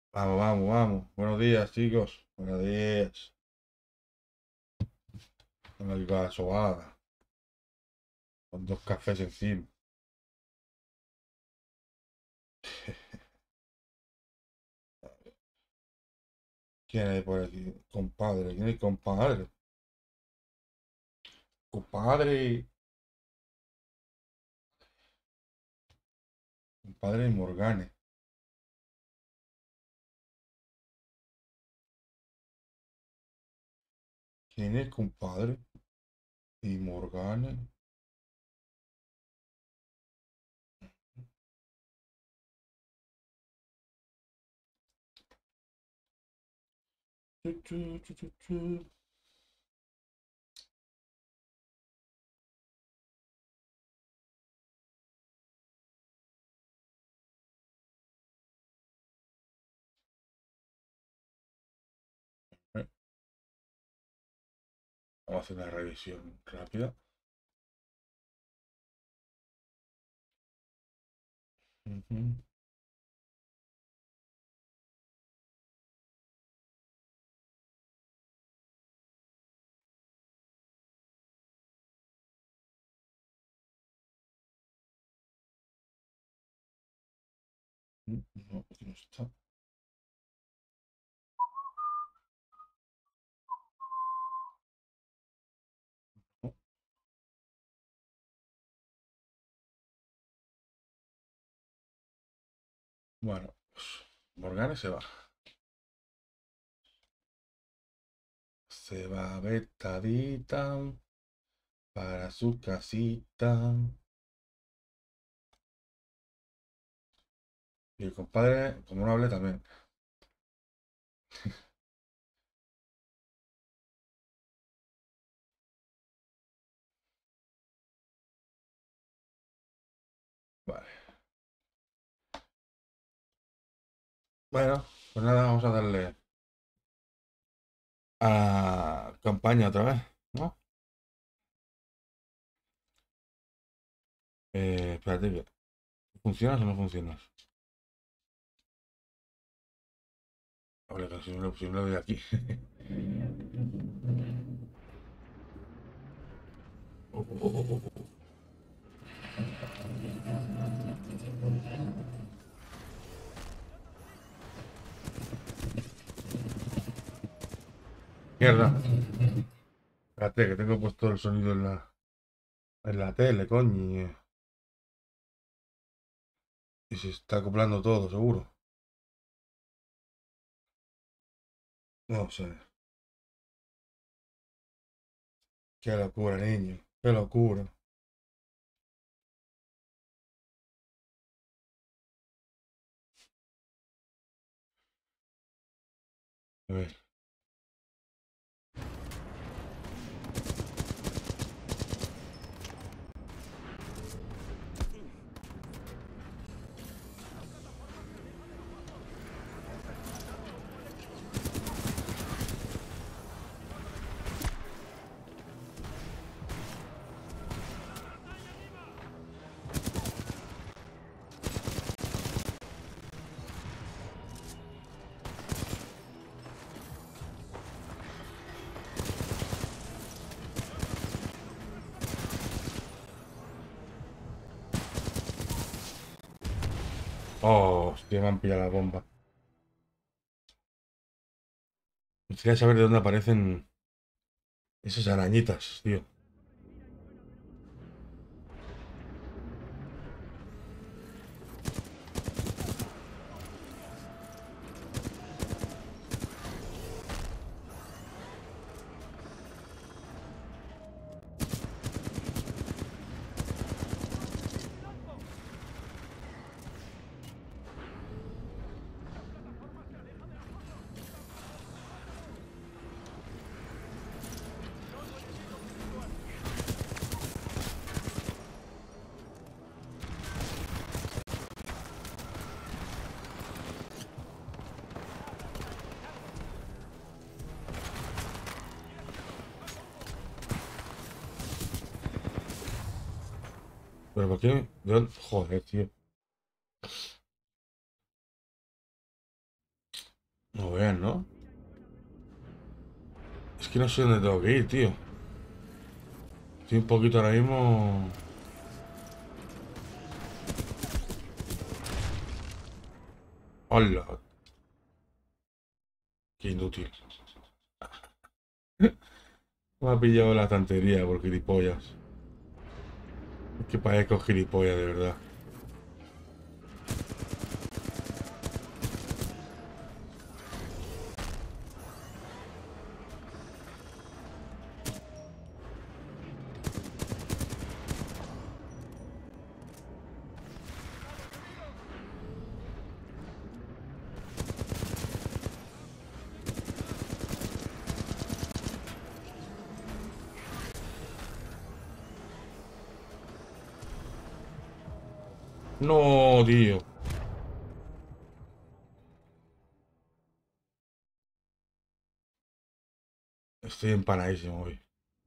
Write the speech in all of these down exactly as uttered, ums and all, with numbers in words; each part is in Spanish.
Vamos, vamos, vamos. Buenos días, chicos. Buenos días. Tengo aquí con la sobada. Con dos cafés encima. ¿Quién hay por aquí? Compadre. ¿Quién hay, compadre? Compadre. Compadre Morgane. ¿Quién es compadre? Y Morgane. Chu, chu, chu, chu, chu. Eh, Vamos a hacer una revisión rápida. Ujú. No, aquí no está. No. Bueno, pues Morgane se va. Se va vetadita para su casita. Y el compadre, como no hable también. Vale. Bueno, pues nada, vamos a darle a campaña otra vez, ¿no? Eh, espérate, que- ¿funcionas o no funcionas? Vale, que si no, lo- si no lo doy aquí. Mierda. Espérate, que tengo puesto el sonido en la, en la tele, coño. Y se está acoplando todo, seguro. No sé. Qué locura, niño. Qué locura. A ver. Oh, hostia, me han pillado la bomba. Me gustaría saber de dónde aparecen esas arañitas, tío. ¿Pero por qué? ¿De dónde? Joder, tío. Es que no sé dónde tengo que ir, tío. Estoy un poquito ahora mismo... ¡Hola! Qué inútil. Me ha pillado la tontería por gilipollas. Es que parezco gilipollas, de verdad. No, tío. Estoy empanadísimo hoy.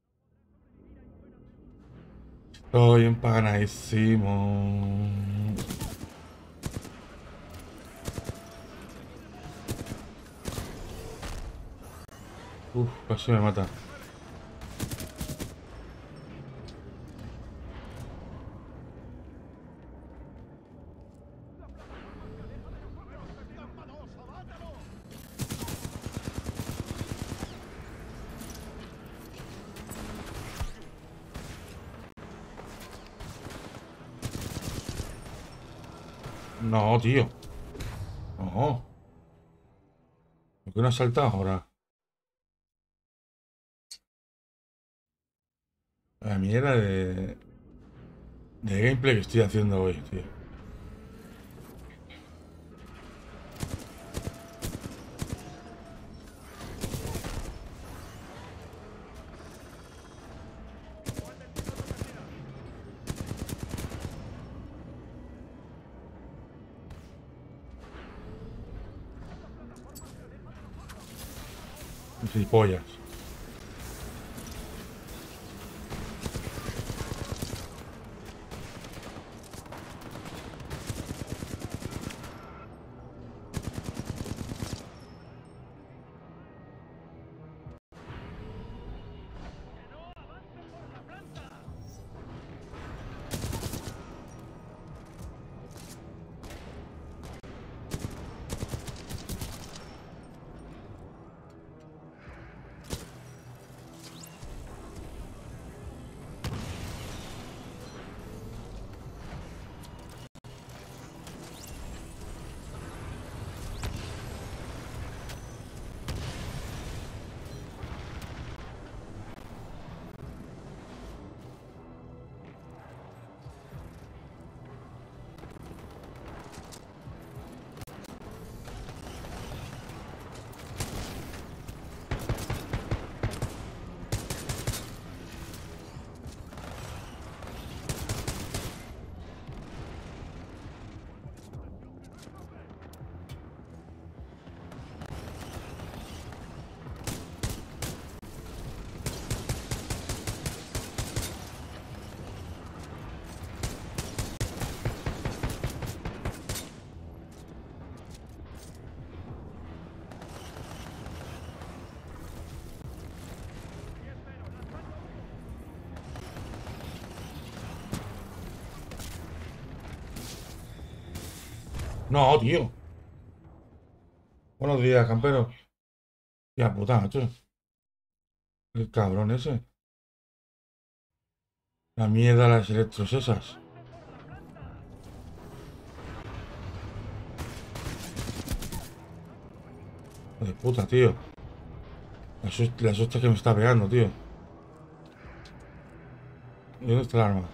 Estoy empanadísimo. Uf, casi me mata. No, tío. No. ¿Por qué no has saltado ahora? La mierda de... de gameplay que estoy haciendo hoy, tío. Gilipollas. No, tío. Buenos días, campero. Ya, puta, macho. El cabrón ese. La mierda, las electros esas. Hijo de puta, tío. La, sus- la hostia que me está pegando, tío. ¿Y dónde está el arma?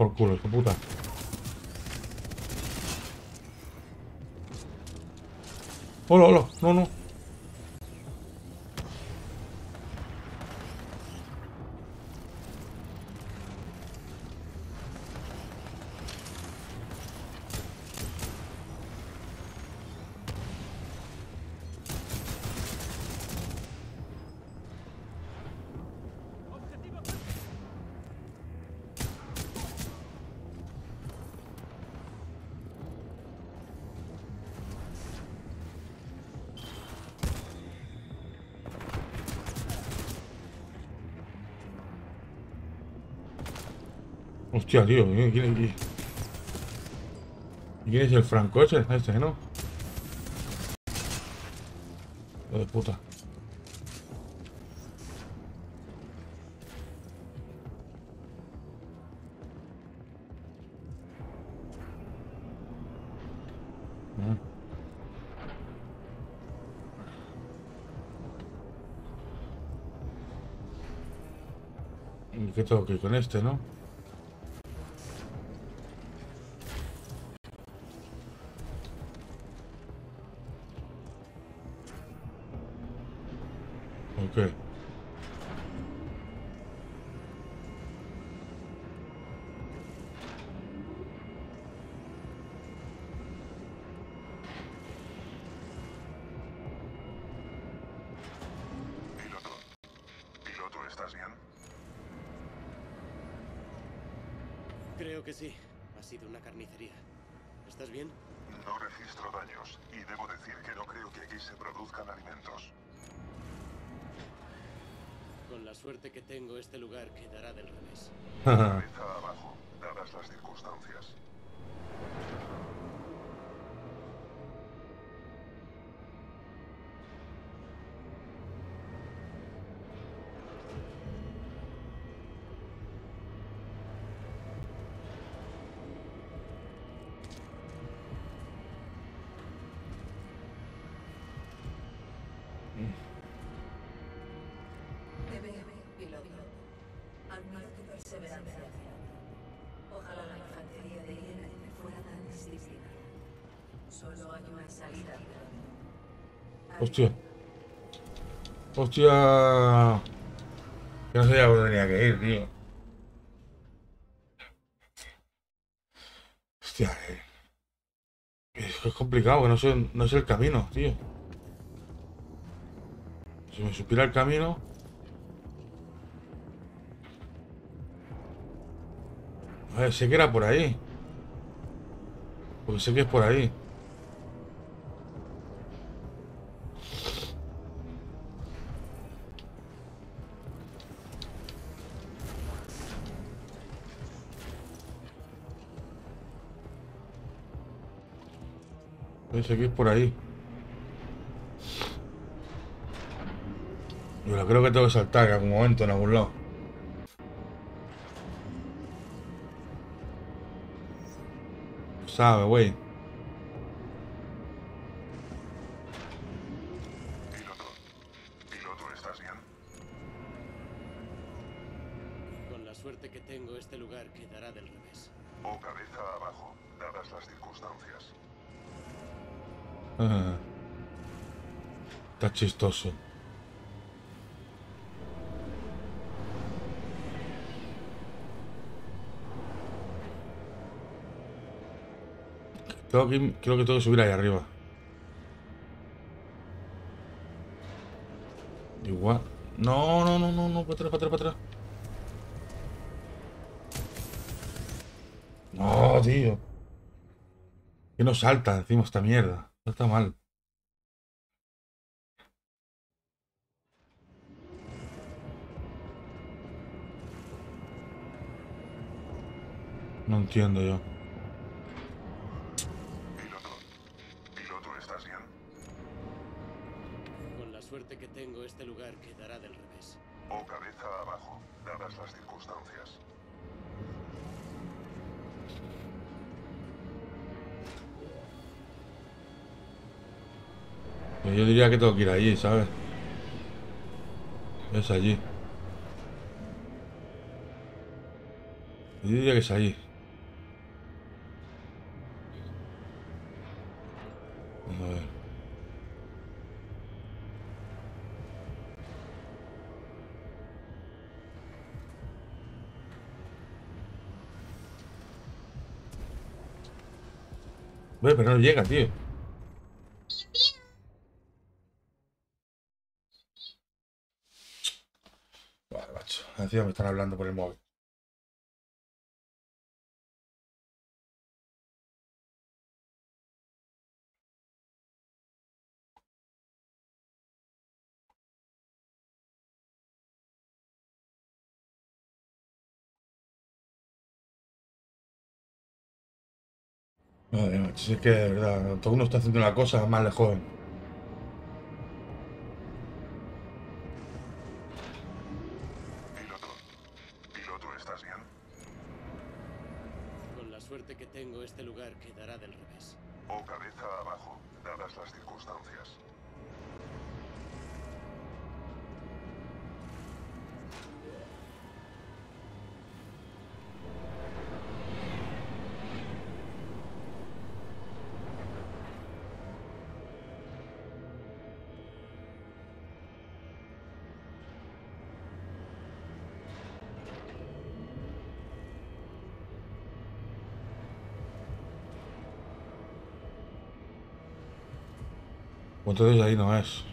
por culo, hijo puta. Hola, hola, no, no. Hostia, tío, ¿quién, quién, quién- quién es el Franco ese? Ese, ¿no? Hijo de puta. Mm. ¿Y qué tengo que ir con este, no? Ok. Piloto, piloto, ¿estás bien? Creo que sí. Ha sido una carnicería. ¿Estás bien? No registro daños y debo decir que no creo que aquí se produzcan alimentos. Con la suerte que tengo, este lugar quedará del revés. Cabeza abajo, dadas las circunstancias. Te veo, piloto. Admiro tu perseverancia. Ojalá la infantería de Irene fuera tan disciplina. Solo hay una salida, piloto. Hostia. Hostia. Que no sabía dónde tenía que ir, tío. Hostia, eh. Es que es complicado, que no sé, no sé el camino, tío. Si me supiera el camino. A ver, sé que era por ahí. Porque sé que es por ahí. Sé que es por ahí. Yo la creo que tengo que saltar en algún momento, en algún lado. Sabe, güey. Piloto, piloto, ¿estás bien? Con la suerte que tengo, este lugar quedará del revés. O cabeza abajo, dadas las circunstancias. Ah, está chistoso. Tengo que, ir- creo que tengo que subir ahí arriba. Igual. No, no, no, no, no, para atrás, para atrás, para atrás. No, tío. Que no salta encima esta mierda. No está mal. No entiendo yo. Piloto, piloto, ¿estás bien? Con la suerte que tengo, este lugar quedará del revés. O cabeza abajo, dadas las circunstancias. Pues yo diría que tengo que ir allí, ¿sabes? Es allí. Yo diría que es allí. Ve, pero no llega, tío. Vale, macho. Encima me están hablando por el móvil. Madre, macho, si es que de verdad, cuando uno está haciendo una cosa, más le joden. Piloto. Piloto, ¿estás bien? Con la suerte que tengo, este lugar quedará del revés. O cabeza abajo, dadas las circunstancias. Pues entonces ahí no es.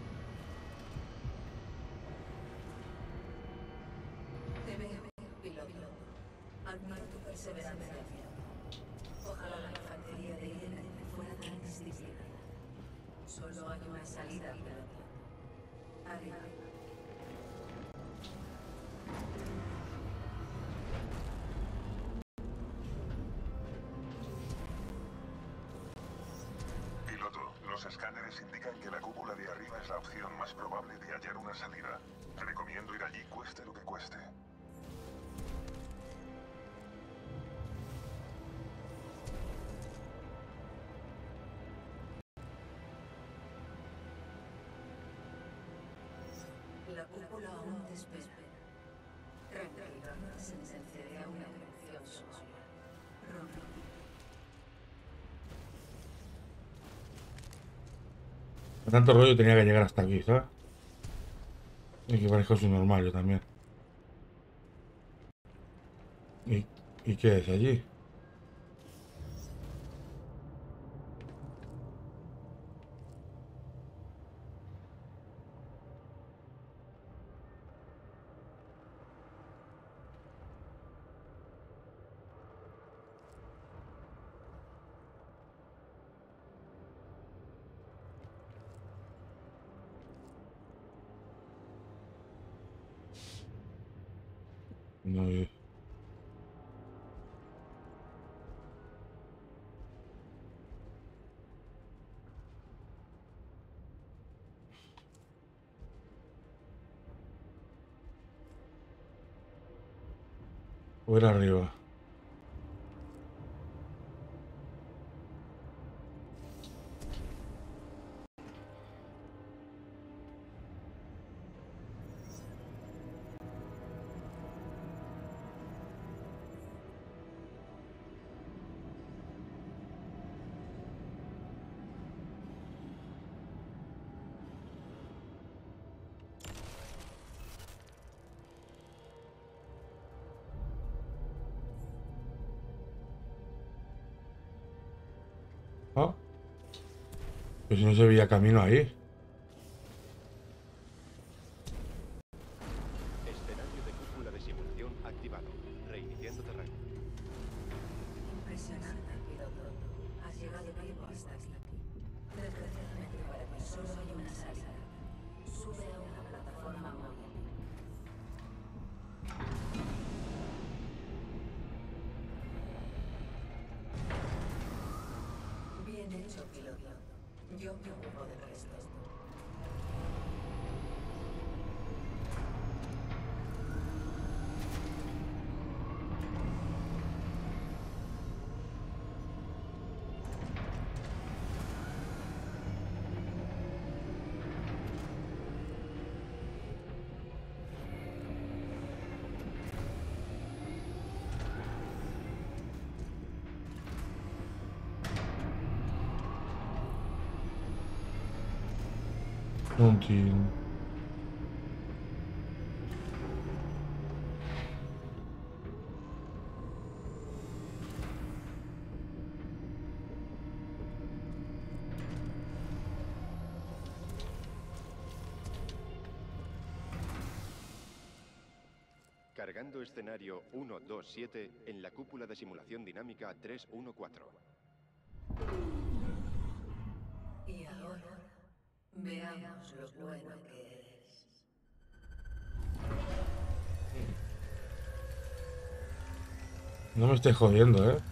Te veo, piloto. Admiro tu perseverancia. Ojalá la infantería de Irene fuera tan disciplinada. Solo hay una salida, piloto. Arriba. Piloto, los escáneres indican que la cúpula de arriba es la opción más probable de hallar una salida. Recomiendo ir allí cueste lo que cueste. La cúpula aún te espera. Tranquilo, no se sentenciará una dirección sola. Rompe. Con tanto rollo tenía que llegar hasta aquí, ¿sabes? Y que parezco su normal, yo también. ¿Y, ¿Y qué es allí? No, eh, o era arriba. Ah, pues si no se veía camino ahí. Escenario de cúpula de simulación activado. Reiniciando terreno. Impresionante, piloto. Has llegado vivo hasta aquí. Desgraciadamente para ti solo hay una salida. Sube a una plataforma móvil. Bien hecho, piloto. Yo me ocupo del resto. Continue. Cargando escenario uno dos siete en la cúpula de simulación dinámica tres uno cuatro. Y ahora, veamos lo bueno que eres. No me estés jodiendo, ¿eh?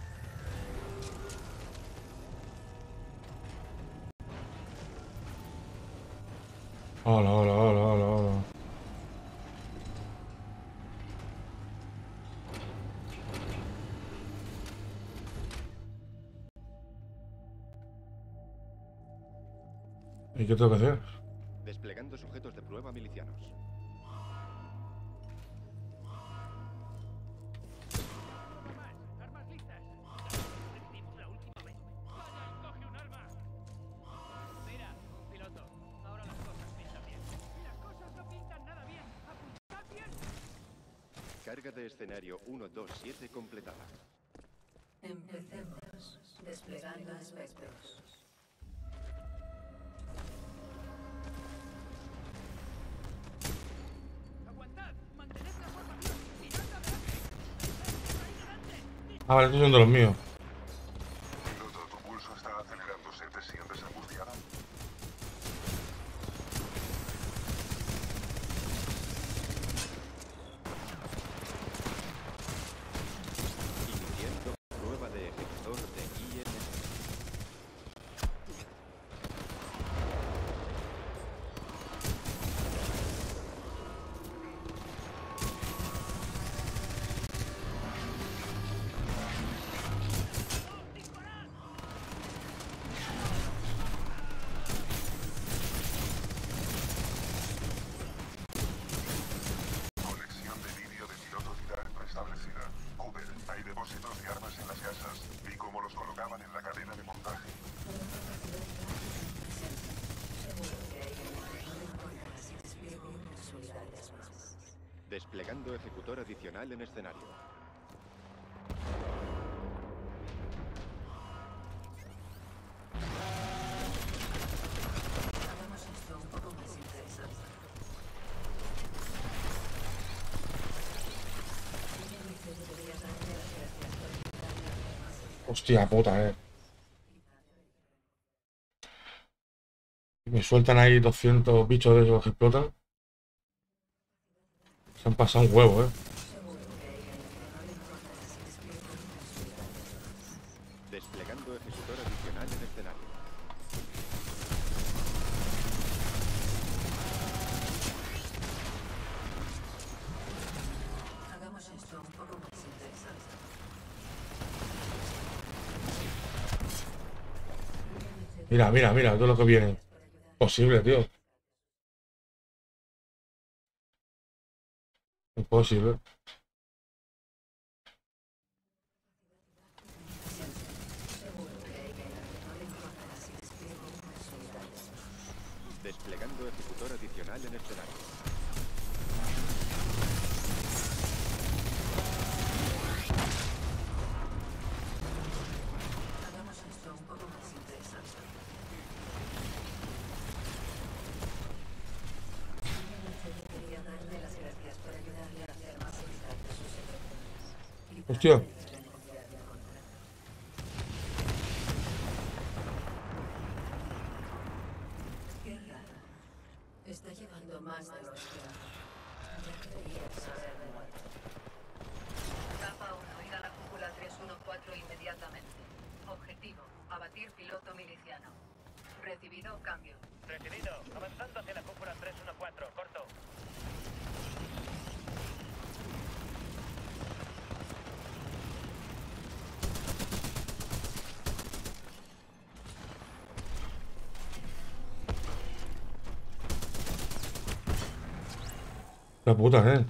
Hola, hola, hola, hola, hola. ¿Y qué tengo que hacer? Desplegando sujetos de prueba milicianos. Armas listas. Recibimos la última vez. Vaya, coge un arma. Mira, un piloto. Ahora las cosas pintan bien. Las cosas no pintan nada bien. Apuntad bien. Carga de escenario uno dos siete completada. Empecemos desplegando espectros. Aguantad. Mantened la formación. Mirad adelante. Ahí delante. Ah, vale, estos son de los míos. Piloto, tu pulso está acelerándose. ¿Te sientes angustiada? Iniciando prueba de ejecutor de I N. Conexión de vídeo de piloto Titan restablecida. Cooper, hay depósitos de armas en las casas. Vi cómo los colocaban en la cadena de montaje. Seguro que hay que no importa si despliego unas unidades más. Desplegando ejecutor adicional en escenario. Hagamos esto un poco más interesante. Debería darle las gracias por ayudarme a hacer más eficaz. Hostia puta, eh. Me sueltan ahí doscientos bichos de esos que explotan. Se han pasado un huevo, eh. Seguro que hay gente que no le importa si despliego unas unidades más. Desplegando ejecutor adicional en escenario. Hagamos esto un poco más interesante. Mira, mira, mira, todo lo que viene. Posible, tío. Imposible. Desplegando ejecutor adicional en escenario. Hagamos esto un poco más interesante. Quería darle las gracias por ayudarle a hacer más eficaces sus efectos. Y Hostia. para beneficiarle al contrario. Qué raro. Está llevando más de lo esperado. Ya deberías haberme muerto. Capa uno, ir a la cúpula tres uno cuatro inmediatamente. Objetivo, abatir piloto miliciano. Recibido, cambio. Recibido. Avanzando hacia la cúpula tres uno cuatro. Corto. La puta, eh.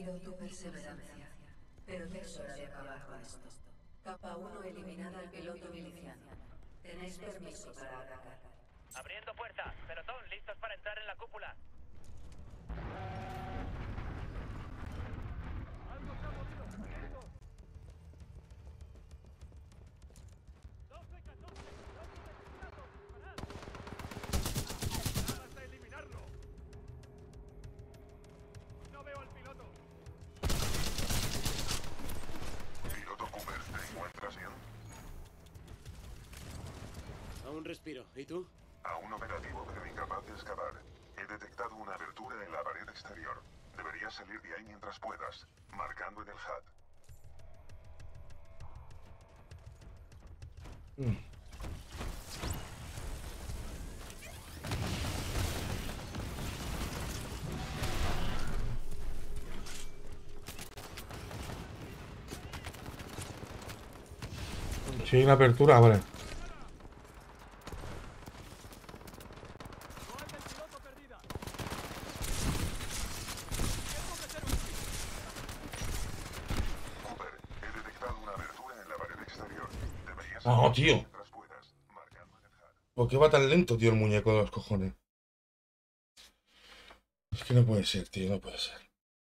Admiro tu perseverancia, pero ya es hora de acabar con esto. Capa uno eliminada al piloto miliciano. Tenéis permiso para atacar. Abriendo puerta. Pelotón, listos para entrar en la cúpula. Algo se ha movido. Atento. doce, catorce. Piloto detectado. Disparad. Nada hasta eliminarlo. No veo al piloto. Piloto Cooper, ¿te encuentras bien? Aún respiro. ¿Y tú? Aún operativo, pero incapaz de excavar. He detectado una abertura en la pared exterior. Deberías salir de ahí mientras puedas, marcando en el H U D. Mm. Si hay una apertura, vale. Cooper, he detectado una abertura en la pared exterior. Deberías ¡Oh, salir tío! mientras puedas, marcando en el H U D. ¿Por qué va tan lento, tío, el muñeco de los cojones? Es que no puede ser, tío, no puede ser.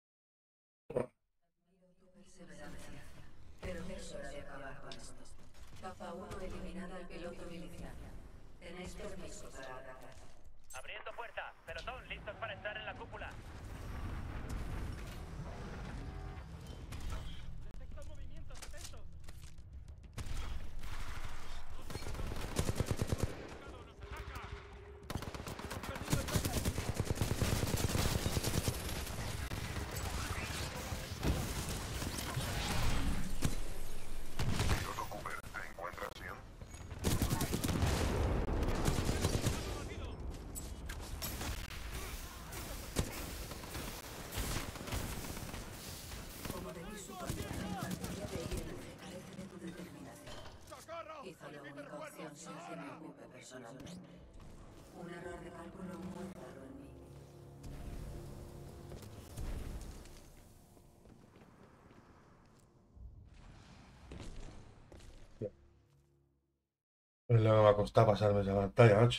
Perseverancia, pero ya es hora de acabar con esto. Capa uno eliminada al piloto miliciano. Tenéis permiso para atacar. Abriendo puerta. Pelotón, listos para entrar en la cúpula. Detecto movimientos, atentos. Piloto Cooper, ¿te encuentras bien? Como debéis suponer, la infantería de I N C carece de tu determinación. Quizá la única opción sea que me ocupe personalmente. Un error de cálculo muy raro en mí. Es lo que me ha costado pasarme esa pantalla, macho.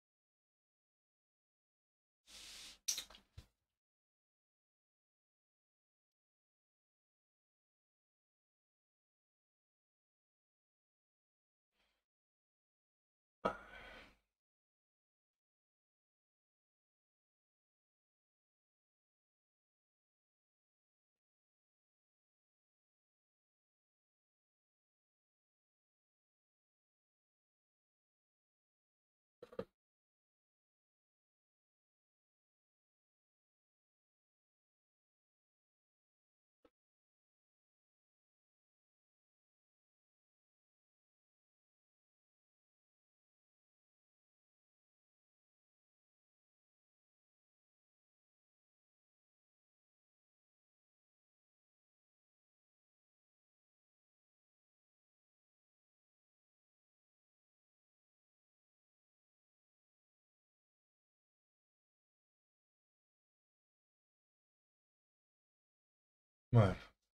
Bueno.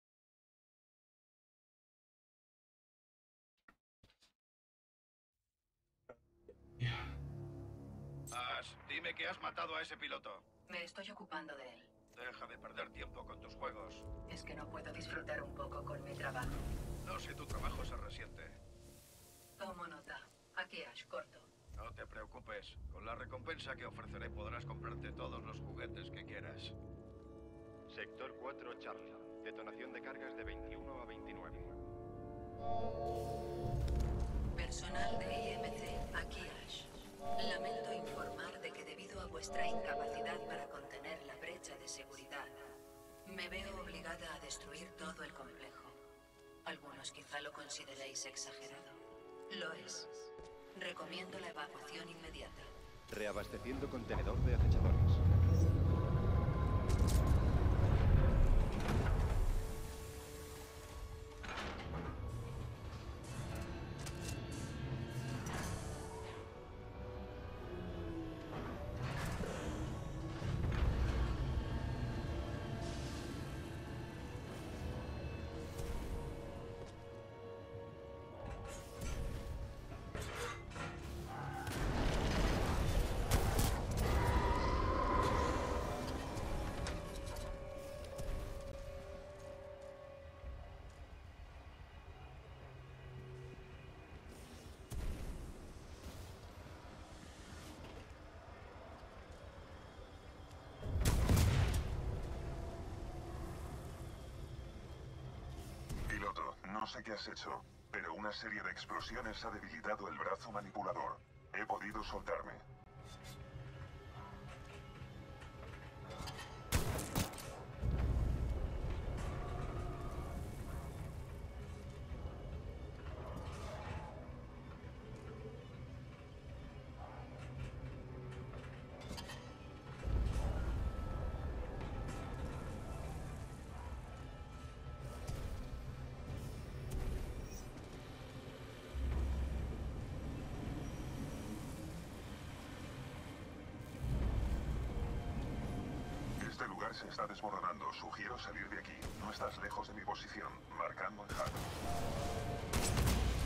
Ash, dime que has matado a ese piloto. Me estoy ocupando de él. Deja de perder tiempo con tus juegos. Es que no puedo disfrutar un poco con mi trabajo. No sé, tu trabajo se resiente. Tomo nota. Aquí Ash, corto. No te preocupes. Con la recompensa que ofreceré podrás comprarte todos los juguetes que quieras. Sector cuatro, Charlie. Detonación de cargas de veintiuno a veintinueve. Personal de I M C, aquí Ash. Lamento informar de que debido a vuestra incapacidad para contener la brecha de seguridad, me veo obligada a destruir todo el complejo. Algunos quizá lo consideréis exagerado. Lo es. Recomiendo la evacuación inmediata. Reabasteciendo contenedor de acechadores. No sé qué has hecho, pero una serie de explosiones ha debilitado el brazo manipulador. He podido soltarme. Este lugar se está desmoronando. Sugiero salir de aquí. No estás lejos de mi posición. Marcando el H U D.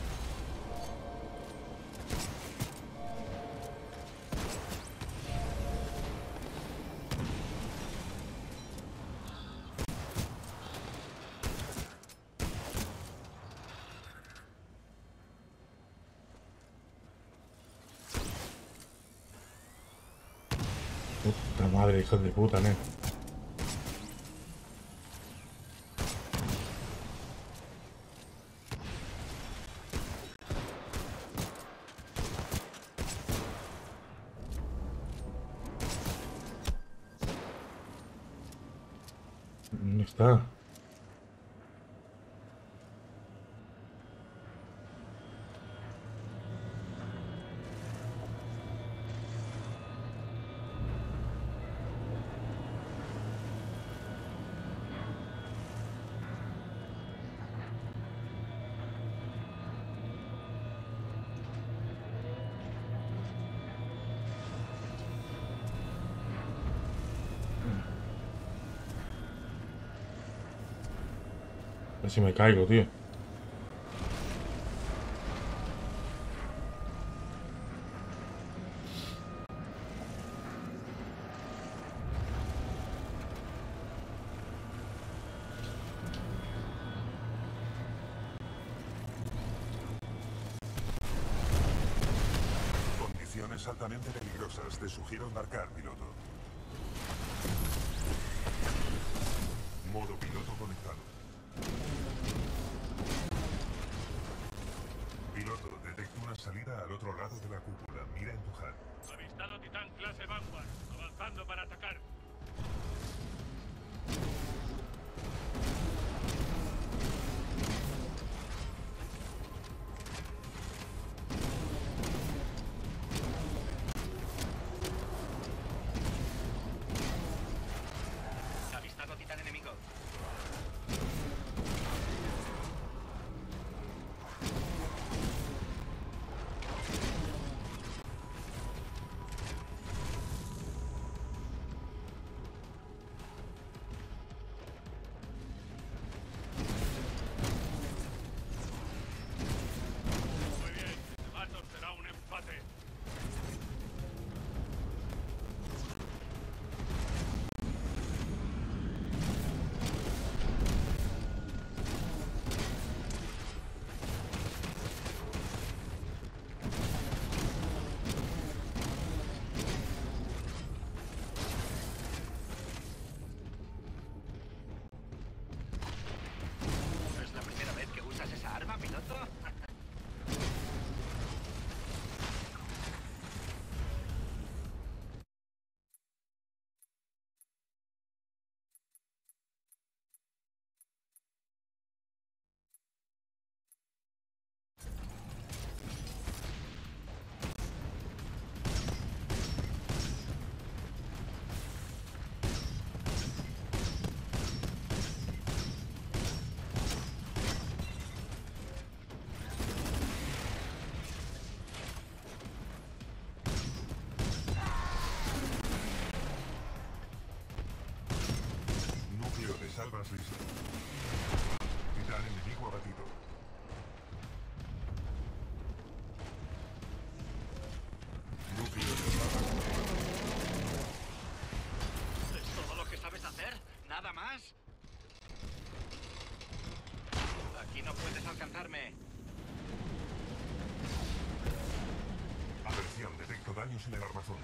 Puta madre, hijos de puta, ¿eh? ¿Dónde está? A ver si me caigo, tío. Condiciones altamente peligrosas. Te sugiero embarcar, piloto. Modo piloto conectado. Piloto, detecto una salida al otro lado de la cúpula. Mira en tu H U D. Avistado Titán clase Vanguard, avanzando para atacar. Avistado Titán enemigo. Muy bien, Mator será un empate. ¿Es la primera vez que usas esa arma, piloto? Núcleo de salvas listo. Titán enemigo abatido. Núcleo de salvas listo. ¿Es todo lo que sabes hacer? ¿Nada más? Aquí no puedes alcanzarme. Atención, detecto daños en el armazón.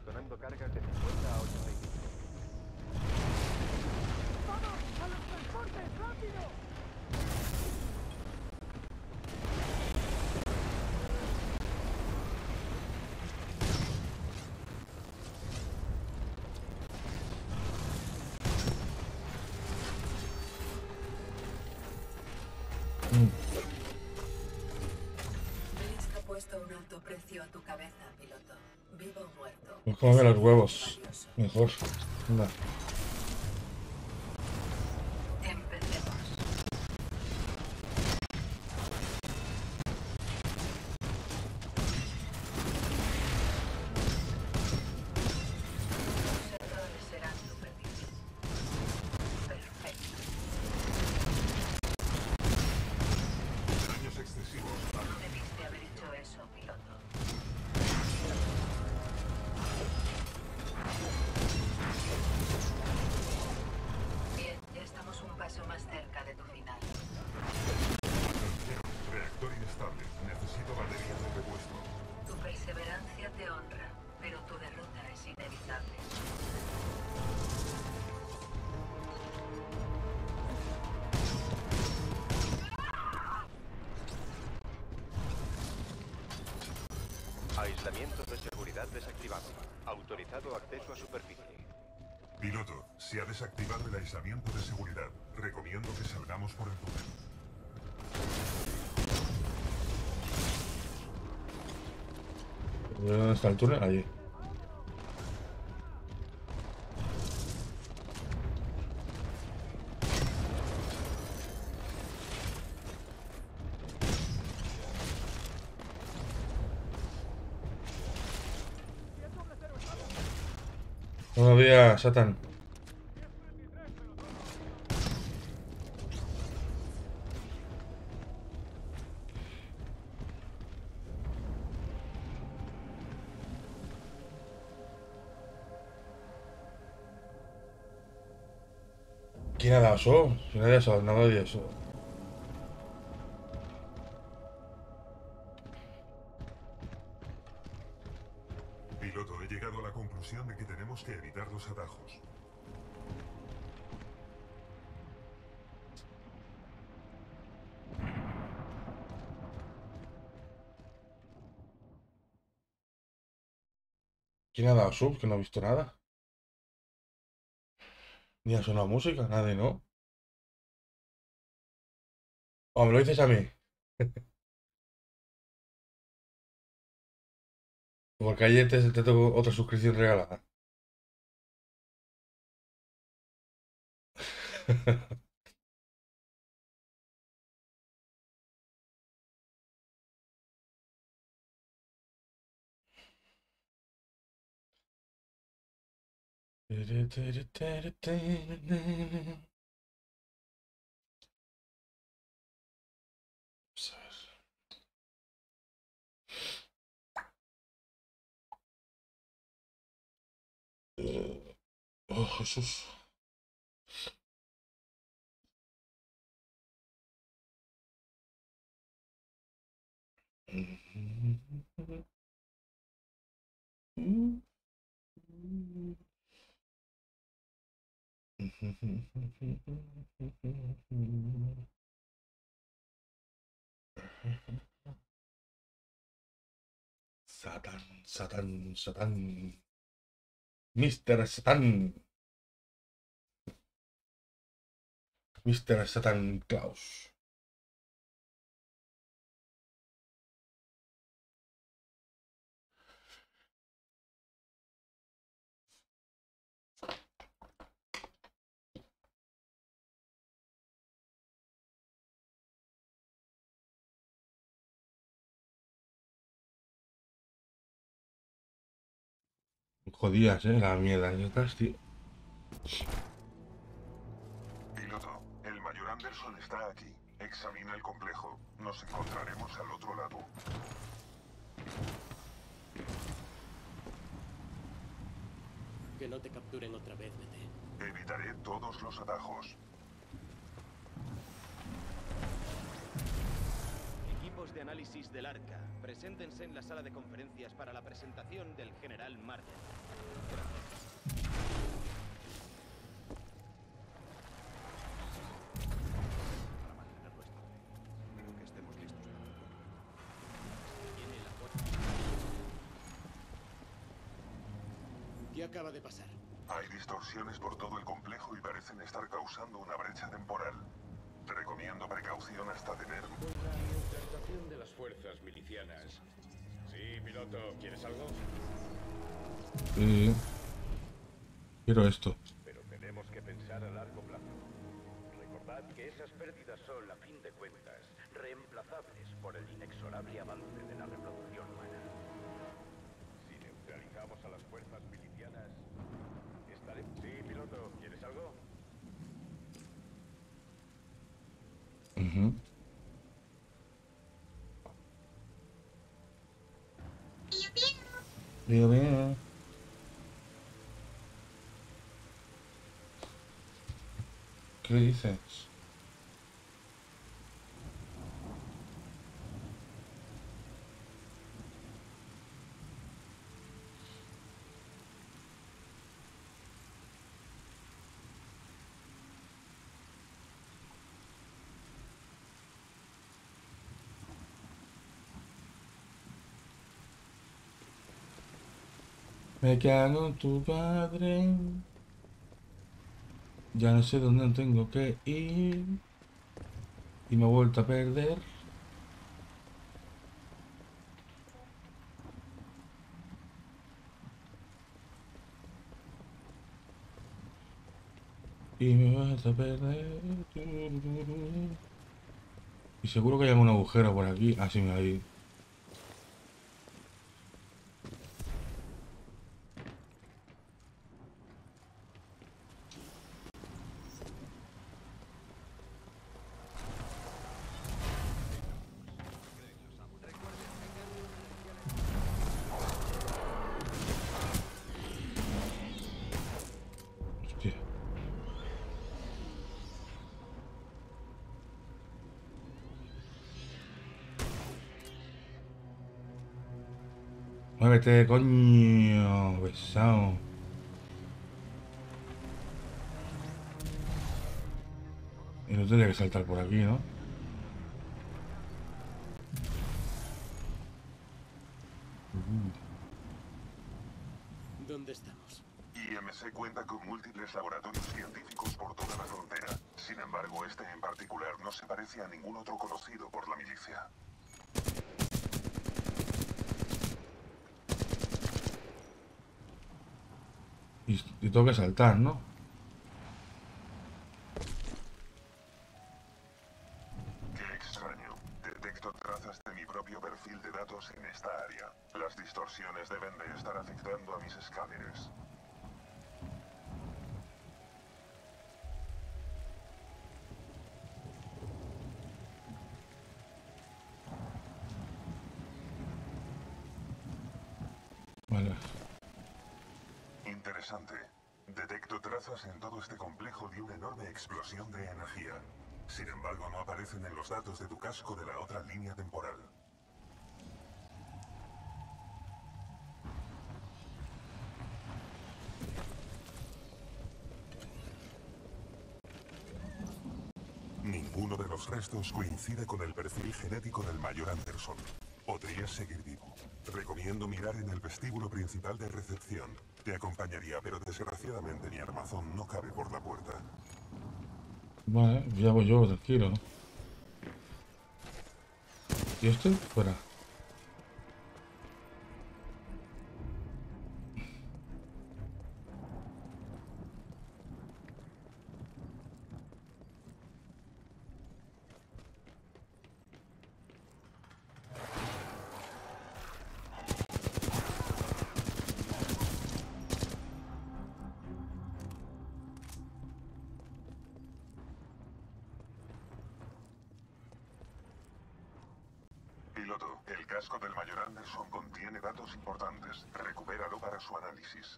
detonando cargas de cincuenta a ochenta y cinco. ¡Vamos! ¡A los transportes! ¡Rápido! Blisk ha puesto un alto precio a tu cabeza, piloto. Vivo o muerto. Pues cómeme los huevos. Mejor. Anda. Empecemos. Los errores serán supervisos. Perfecto. Daños excesivos. No debiste haber hecho eso, piloto. Bien, ya estamos un paso más cerca de tu final. Reactor inestable. Necesito baterías de repuesto. Tu perseverancia te honra, pero tu derrota es inevitable. Aislamiento de seguridad desactivado. Autorizado acceso a superficie. Piloto, se ha desactivado el aislamiento de seguridad. Recomiendo que salgamos por el túnel. ¿Dónde está el túnel? Allí. Buenos días, Satan. ¿Quién ha dado eso? Si nadie ha dado nada de eso. Piloto, he llegado a la conclusión de que tenemos que evitar los atajos. ¿Quién ha dado sub? Que no he visto nada. Ni ha sonado música, nadie, ¿no? O me lo dices a mí. Porque ayer te, te tengo otra suscripción regalada. Vamos a ver. Eh, Oh, Jesús. Satan, Satan, Satan. mister Satan. mister Satan Claus. Jodías, eh, la mierda. Yo tío. Piloto, el mayor Anderson está aquí. Examina el complejo. Nos encontraremos al otro lado. Que no te capturen otra vez, vete. Evitaré todos los atajos. Equipos de análisis del Arca, preséntense en la sala de conferencias para la presentación del general Marden. Gracias. Para mantenerlo estable. Espero que estemos listos para el futuro. Tiene la puerta. ¿Qué acaba de pasar? Hay distorsiones por todo el complejo y parecen estar causando una brecha temporal. Te recomiendo precaución hasta tener... Con la neutralización de las fuerzas milicianas. Sí, piloto, ¿quieres algo? Sí. Quiero esto. Pero tenemos que pensar a largo plazo. Recordad que esas pérdidas son, a fin de cuentas, reemplazables por el inexorable avance de la reproducción humana. Si neutralizamos a las fuerzas milicianas, estaremos... Sí, piloto, ¿quieres algo? Uh-huh. Bien, bien. ¿Qué dices? Me cago en tu padre. Ya no sé dónde tengo que ir. Y me he vuelto a perder. Y me he vuelto a perder. Y seguro que hay algún agujero por aquí. Ah, sí, me hay. Hostia. Muévete, coño, pesado. Y no tendría que saltar por aquí, ¿no? ¿Dónde estamos? I M C cuenta con múltiples laboratorios científicos por toda la frontera. Sin embargo, este en particular no se parece a ningún otro conocido por la milicia. Y, y tengo que saltar, ¿no? Qué extraño. Detecto trazas de mi propio perfil de datos en esta área. Las distorsiones deben de estar afectando a mis escáneres. Vale. Interesante. Detecto trazas en todo este complejo de una enorme explosión de energía. Sin embargo, no aparecen en los datos de tu casco de la otra línea temporal. Ninguno de los restos coincide con el perfil genético del mayor Anderson. Podrías seguir vivo. Recomiendo mirar en el vestíbulo principal de recepción. Te acompañaría, pero desgraciadamente mi armazón no cabe por la puerta. Vale, ya voy yo, tranquilo. ¿Y estoy fuera? Piloto, el casco del mayor Anderson contiene datos importantes. Recupéralo para su análisis.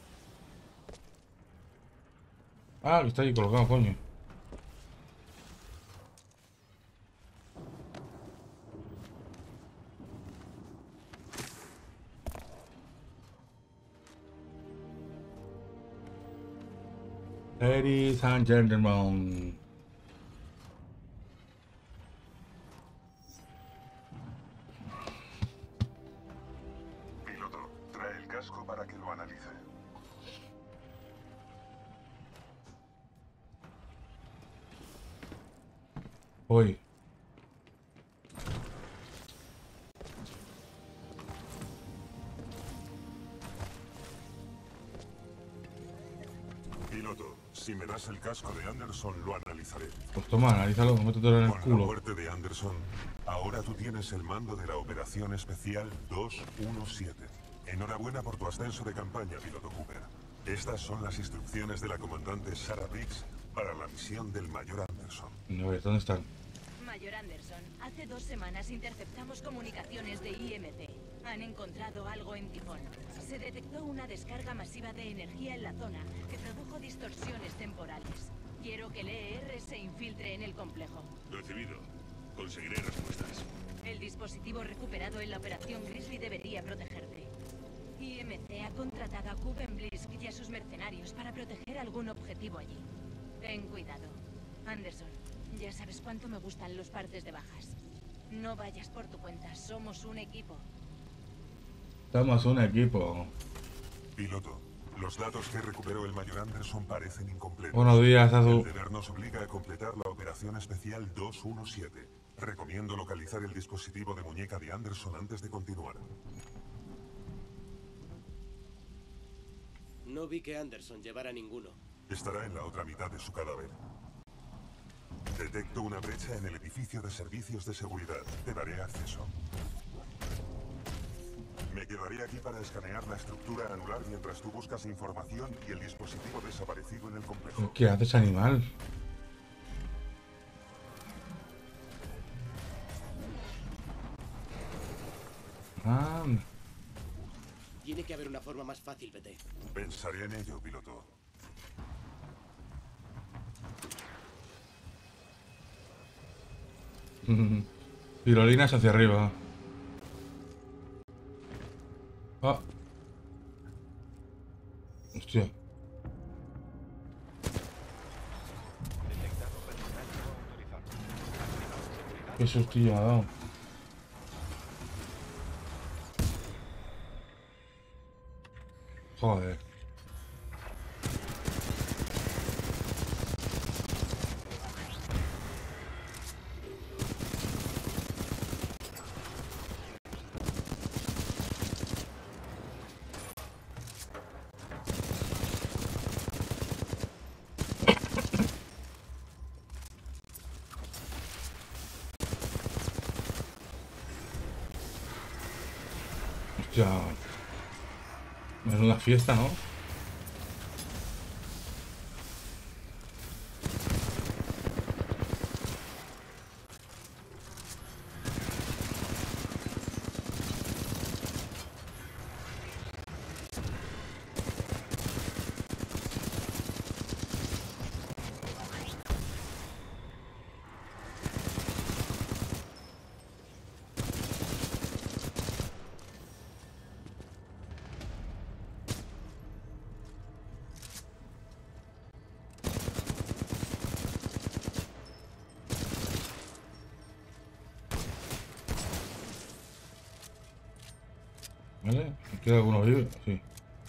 Ah, que está ahí colocado, coño. Ladies and gentlemen. Piloto, trae el casco para que lo analice. Voy. Piloto, si me das el casco de Anderson, lo analizaré. Pues toma, analízalo, métetelo en el Con la culo. muerte de Anderson, ahora tú tienes el mando de la Operación Especial dos uno siete. Enhorabuena por tu ascenso de campaña, piloto Cooper. Estas son las instrucciones de la comandante Sarah Biggs para la misión del Mayor Anderson. No ves, ¿dónde están? Mayor Anderson, hace dos semanas interceptamos comunicaciones de I M C. Han encontrado algo en Tifón. Se detectó una descarga masiva de energía en la zona que produjo distorsiones temporales. Quiero que el E R se infiltre en el complejo. Recibido. Conseguiré respuestas. El dispositivo recuperado en la Operación Grizzly debería protegerte. I M C ha contratado a Kuben Blisk y a sus mercenarios para proteger algún objetivo allí. Ten cuidado. Anderson, ya sabes cuánto me gustan los partes de bajas. No vayas por tu cuenta, somos un equipo. Estamos un equipo. Piloto, los datos que recuperó el Mayor Anderson parecen incompletos. Buenos días, El Azu. deber nos obliga a completar la Operación Especial dos uno siete. Recomiendo localizar el dispositivo de muñeca de Anderson antes de continuar. No vi que Anderson llevara ninguno. Estará en la otra mitad de su cadáver. Detecto una brecha en el edificio de servicios de seguridad. Te daré acceso. Me quedaré aquí para escanear la estructura anular mientras tú buscas información y el dispositivo desaparecido en el complejo. ¿Qué haces, animal? Ah, Tiene que haber una forma más fácil, B T. Pensaré en ello, piloto. tirolinas hacia arriba. Ah. Hostia. Detectado personal no autorizado. Activar seguridad. Qué sustillo me ha dado. Joder. Hostia. Es una fiesta, ¿no? ¿Vale? ¿Queda alguno vivo? Sí.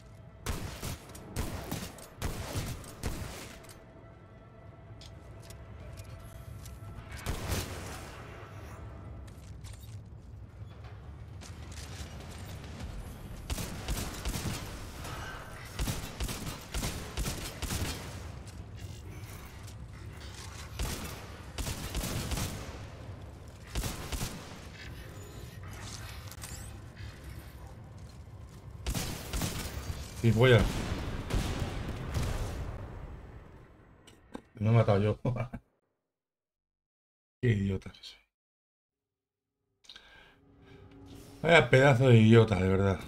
Sí, voy a... Me he matado yo. Qué idiota que soy. Vaya pedazo de idiota, de verdad.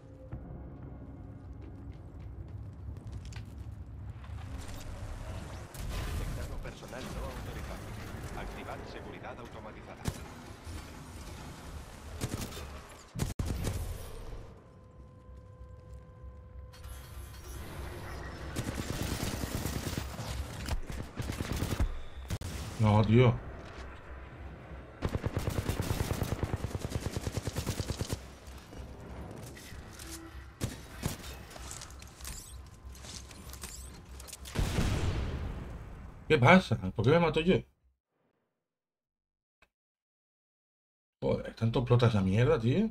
Detectado personal no autorizado. Activar seguridad automatizada. No, tío. ¿Qué pasa? ¿Por qué me mato yo? Joder, tanto explota esa mierda, tío.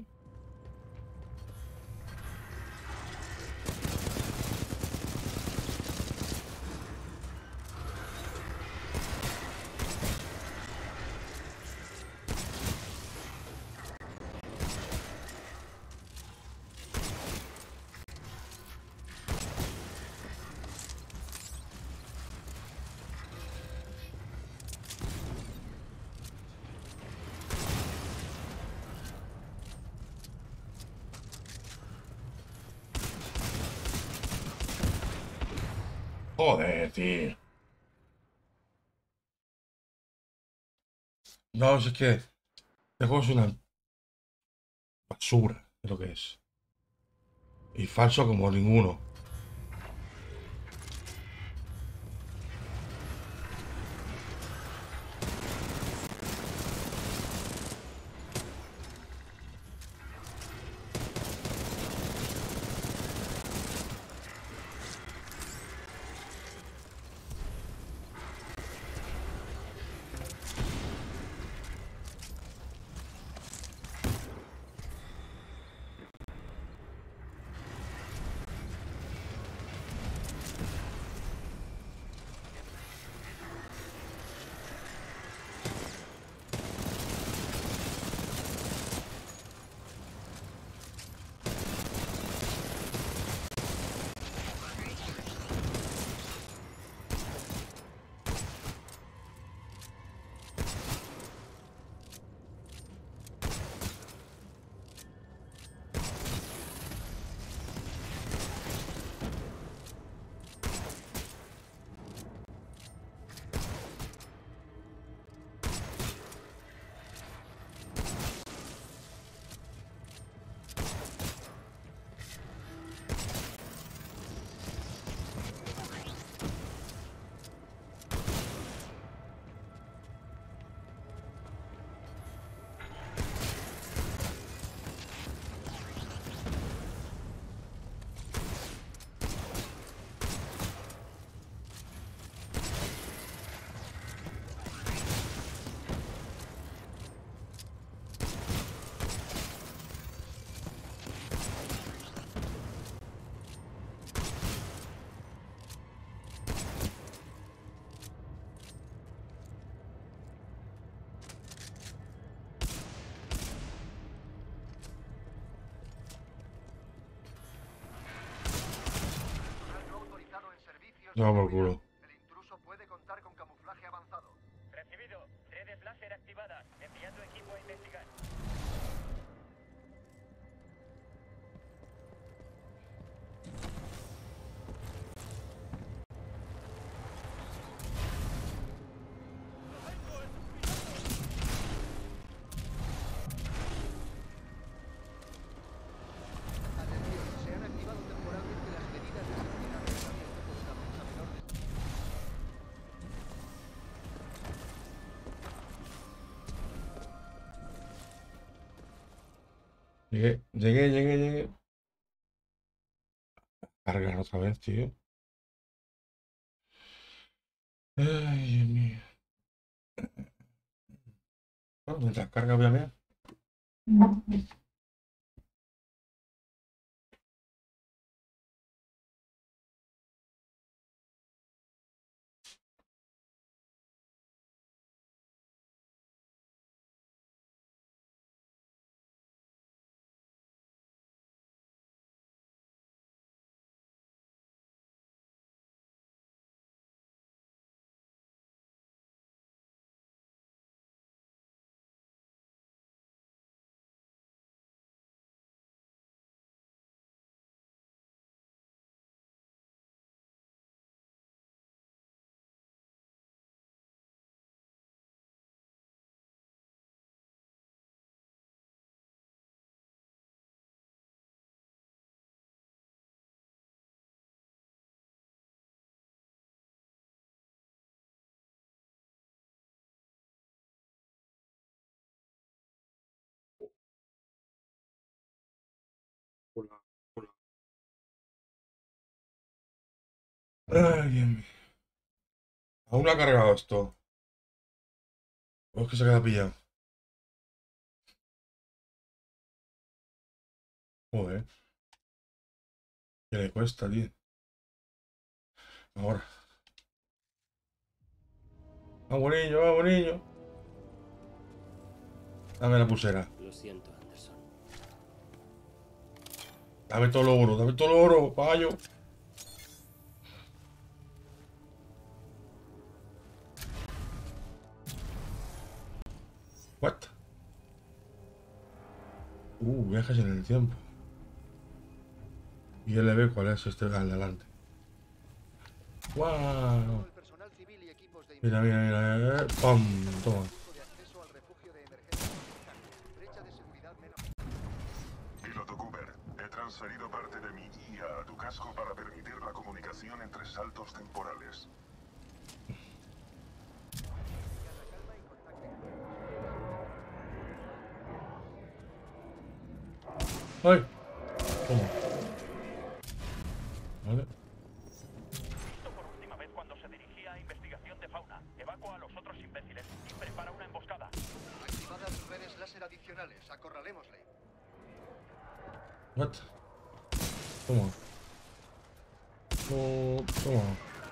Joder, tío. No, si es que este juego es una basura, es lo que es. Y falso como ninguno. No, por culo. El intruso puede contar con camuflaje avanzado. Recibido. Redes láser activadas. Enviando equipo a investigar. Atención, se han activado temporalmente las medidas de seguridad de tratamiento por una fecha menor de... Llegué, llegué, llegué, llegué. Cargar otra vez, tío. Ay, Dios mío. Bueno, mientras carga voy a ver. Ay, Dios mío. Aún no ha cargado esto. O es que se queda pillado. Joder. ¿Qué le cuesta, tío? Ahora. Vamos, niño, vamos, niño. Dame la pulsera. Lo siento, Anderson. Dame todo el oro, dame todo el oro, payo. What? Uh, viajes en el tiempo. Y él le ve cuál es este al delante. ¡Wow! Mira, mira, mira. ¡Pam! Toma. Piloto Cooper, he transferido parte de mi I A a tu casco para permitir la comunicación entre saltos temporales. ¡Ay! Toma. Vale. Visto por última vez cuando se dirigía a investigación de fauna. Evacua a los otros imbéciles y prepara una emboscada. Activadas redes láser adicionales. Acorralémosle. What? Toma. Oh, toma.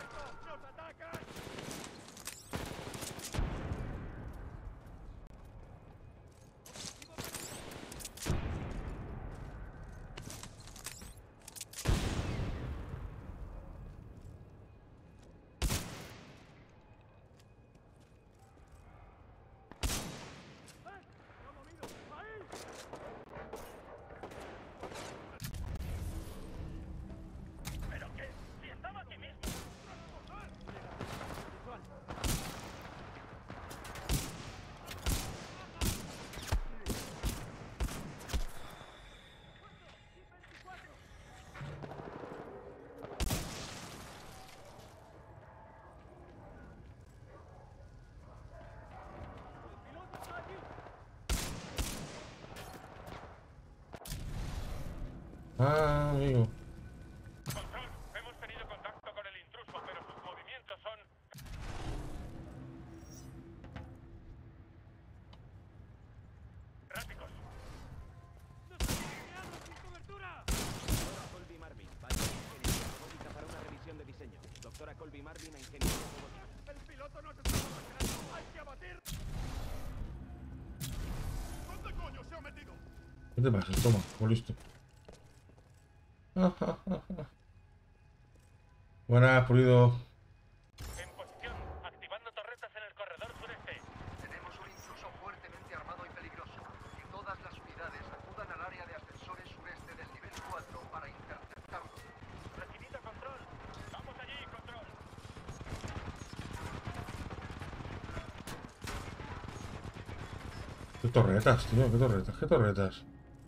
Ah, amigo. Control, hemos tenido contacto con el intruso, pero sus movimientos son... erráticos. ¡No estoy alineado sin cobertura! Doctora Colby Marvin, vale, ingeniería robótica para una revisión de diseño. Doctora Colby Marvin, ingeniería robótica. El piloto no se está masacrando. ¡Hay que abatir! ¿Dónde coño se ha metido? ¿Qué te pasa? Toma, por listo. Buenas, pulido. En posición, activando torretas en el corredor sureste. Tenemos un intruso fuertemente armado y peligroso. Que todas las unidades acudan al área de ascensores sureste del nivel cuatro para interceptarlo. Recibido, control. Vamos allí, control. ¿Qué torretas, tío? ¿Qué torretas? ¿Qué torretas?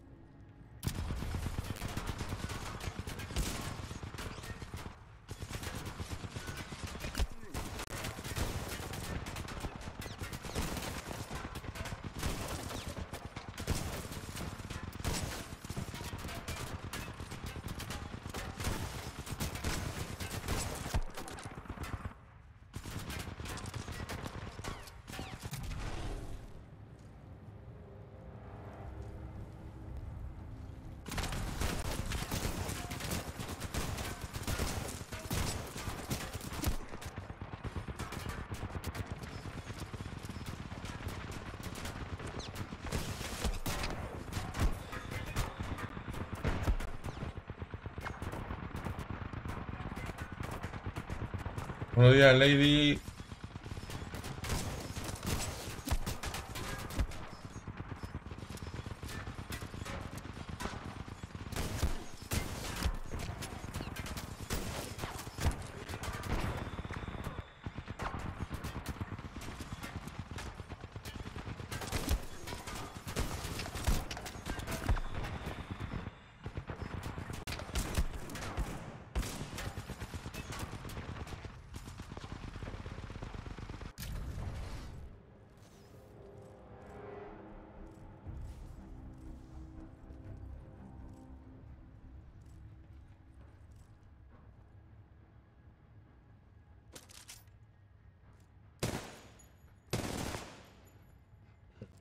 Buenos días, Lady.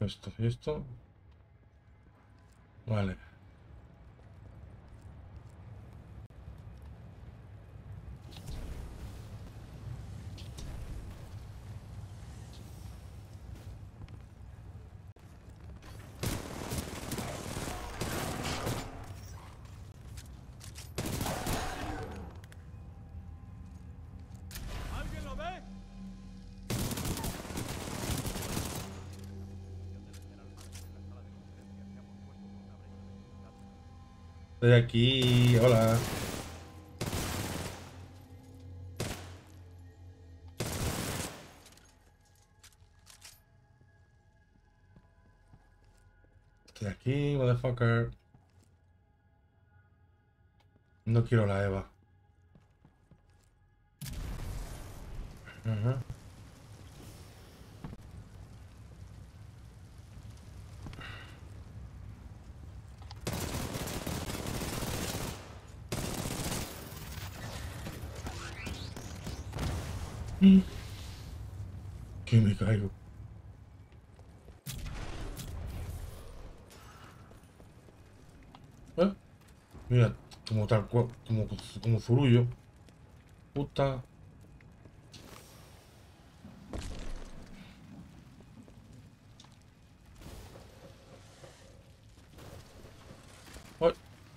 Esto y esto. Vale. ¿Alguien lo ve? Estoy aquí. Hola. Estoy aquí, motherfucker. No quiero la Eva. Ajá. Mm. Que me caigo. ¿Eh? Mira, como tal cual, como, como zurullo. Puta. Ay.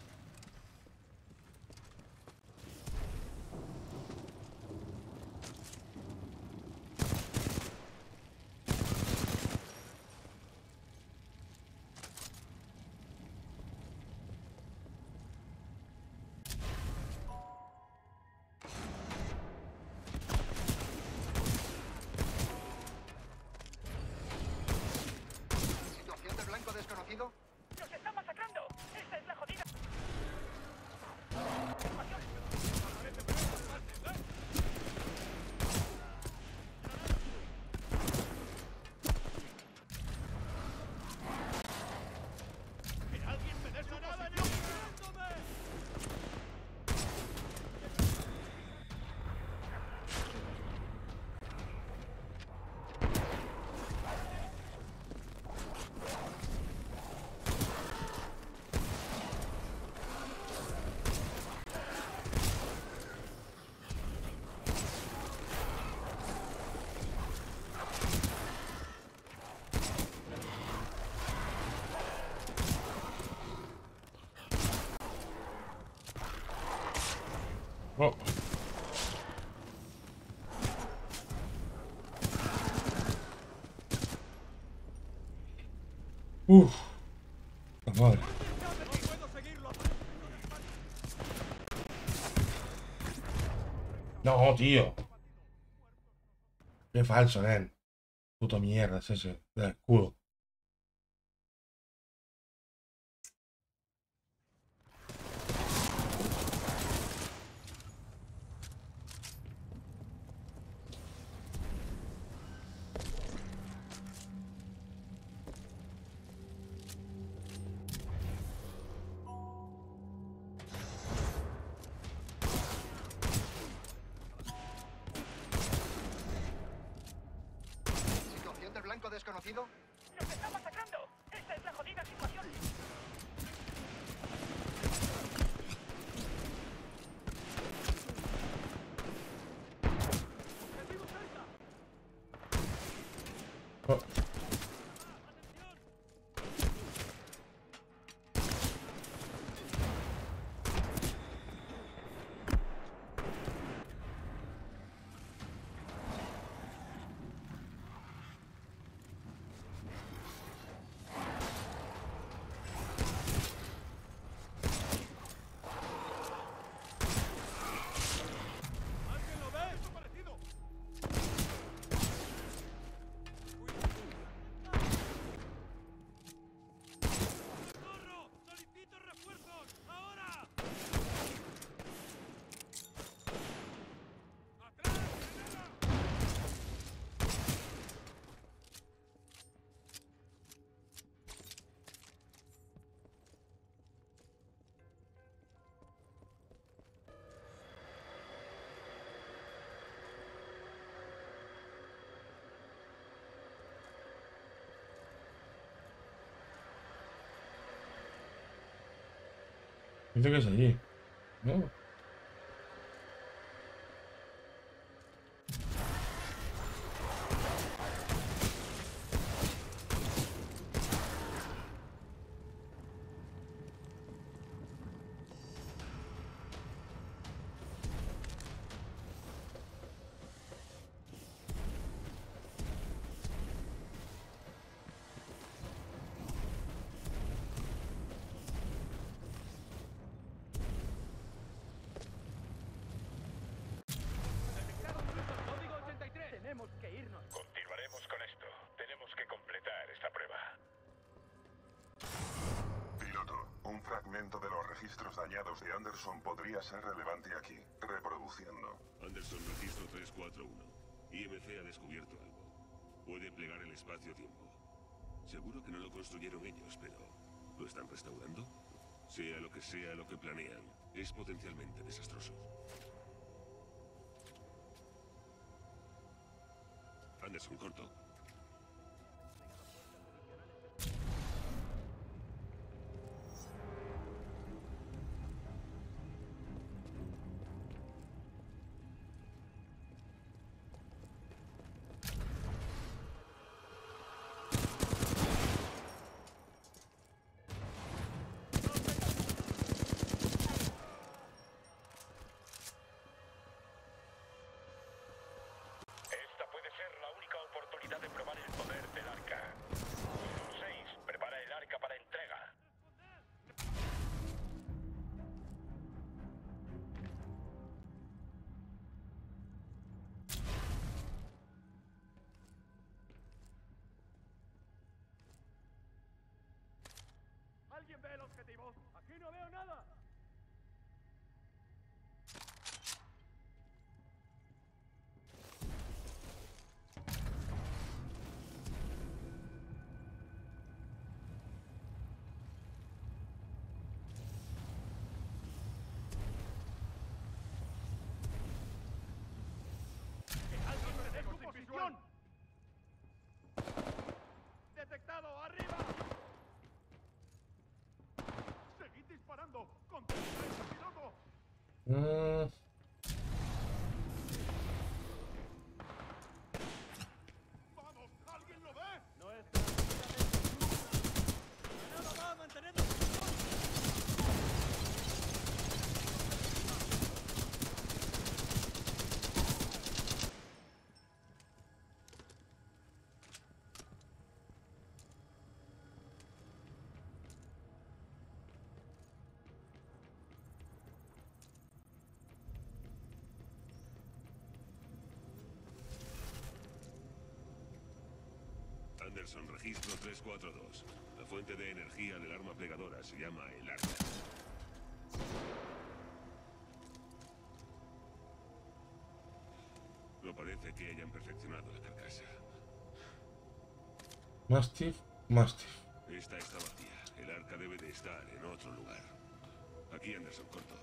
¿Situación de blanco desconocido? ¡Nos están masacrando! ¡Esta es la jodida! ¡Que alguien me dé su nada! ¡No! Oh. Uf. La madre. No, tío. Qué falso, nen. Puto mierda es ese. Del escudo. ¿Situación del blanco desconocido? ¡Nos están masacrando! ¡Esta es la jodida situación! ¡Objetivo cerca! Oh. ¿Alguien lo ve? ¡Desaparecido! Dice que es allí, ¿no? Tenemos que irnos. Continuaremos con esto. Tenemos que completar esta prueba. Piloto, un fragmento de los registros dañados de Anderson podría ser relevante aquí. Reproduciendo. Anderson, registro tres cuatro uno. I M C ha descubierto algo. Puede plegar el espacio-tiempo. Seguro que no lo construyeron ellos, pero ¿lo están restaurando? Sea lo que sea lo que planean, es potencialmente desastroso. Anderson, corto. Esta puede ser la única oportunidad de probar el poder del arca. seis. Prepara el arca para entrega. ¿Alguien ve el objetivo? Aquí no veo nada. ¡En su posición! ¡Detectado! ¡Arriba! ¡Seguid disparando! ¡Contenedores, piloto! Mm, ¡Vamos! ¿Alguien lo ve? No es... ¡Nada va! ¡Mantened la Anderson, registro tres cuatro dos. La fuente de energía del arma plegadora se llama el arca. No parece que hayan perfeccionado la carcasa. Mastiff, Mastiff. Esta está vacía. El arca debe de estar en otro lugar. Aquí, Anderson, corto.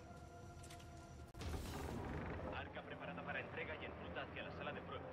Arca preparada para entrega y en ruta hacia la sala de pruebas.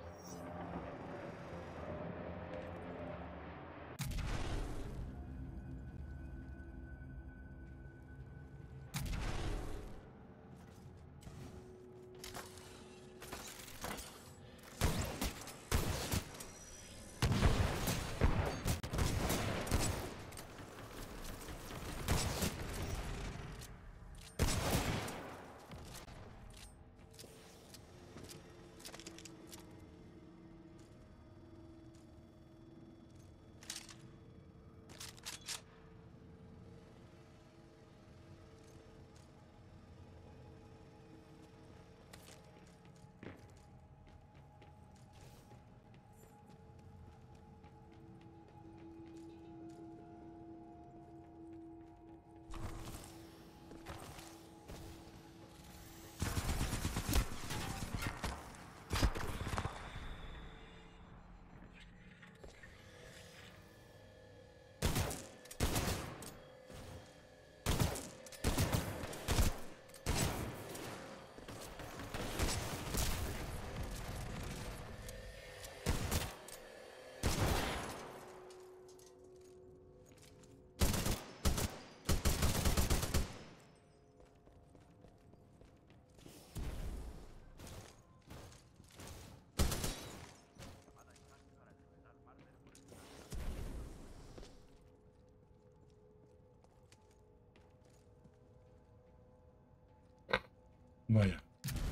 Vaya.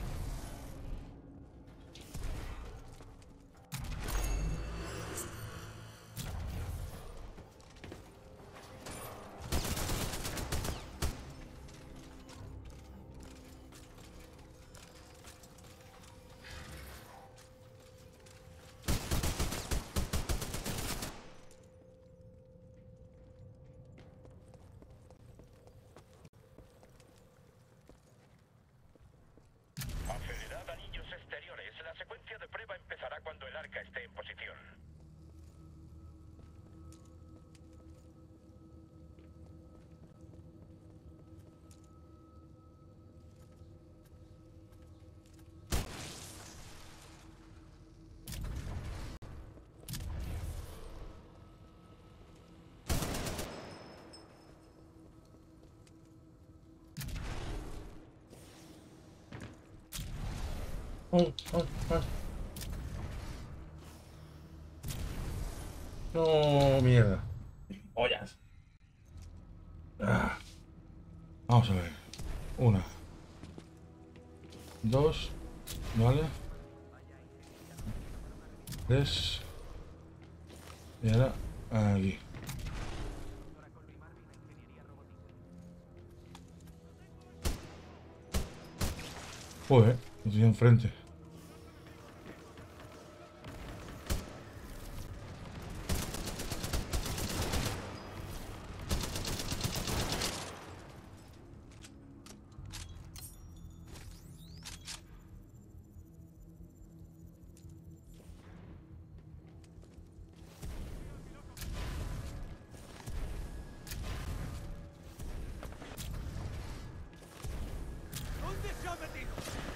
Acelerad anillos exteriores. La secuencia de prueba empezará cuando el arca esté en posición. Oh, oh, oh. No, mierda. Ollas. Ah. Vamos a ver. Una. Dos. Vale. Tres. Y ahora aquí. Joder, estoy enfrente. ¿Dónde se ha metido?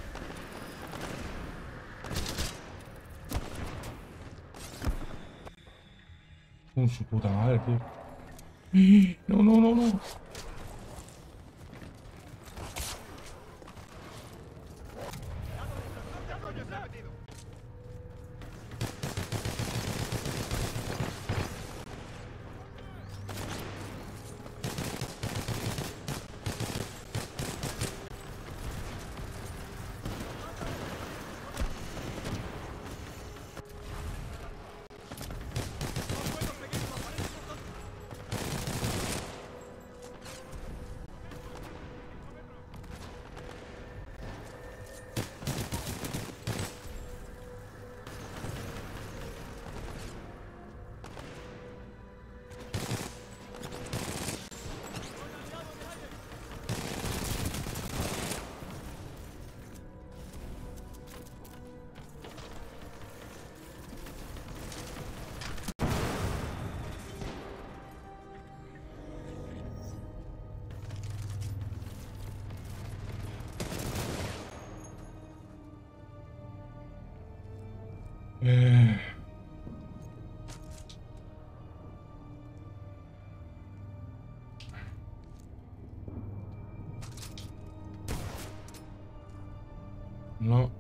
Con su puta madre, tío. No, no, no, no. ¿Dónde se ha metido? Eh... No.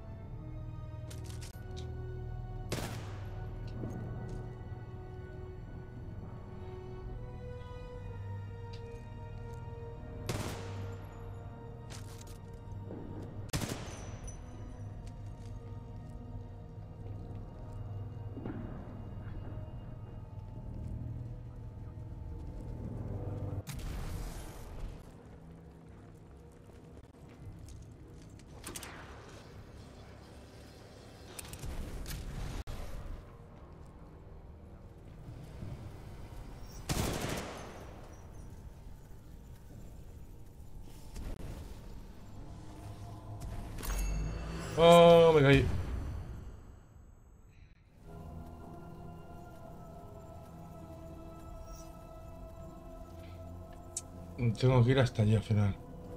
Oh, me caí. Tengo que ir hasta allí al final.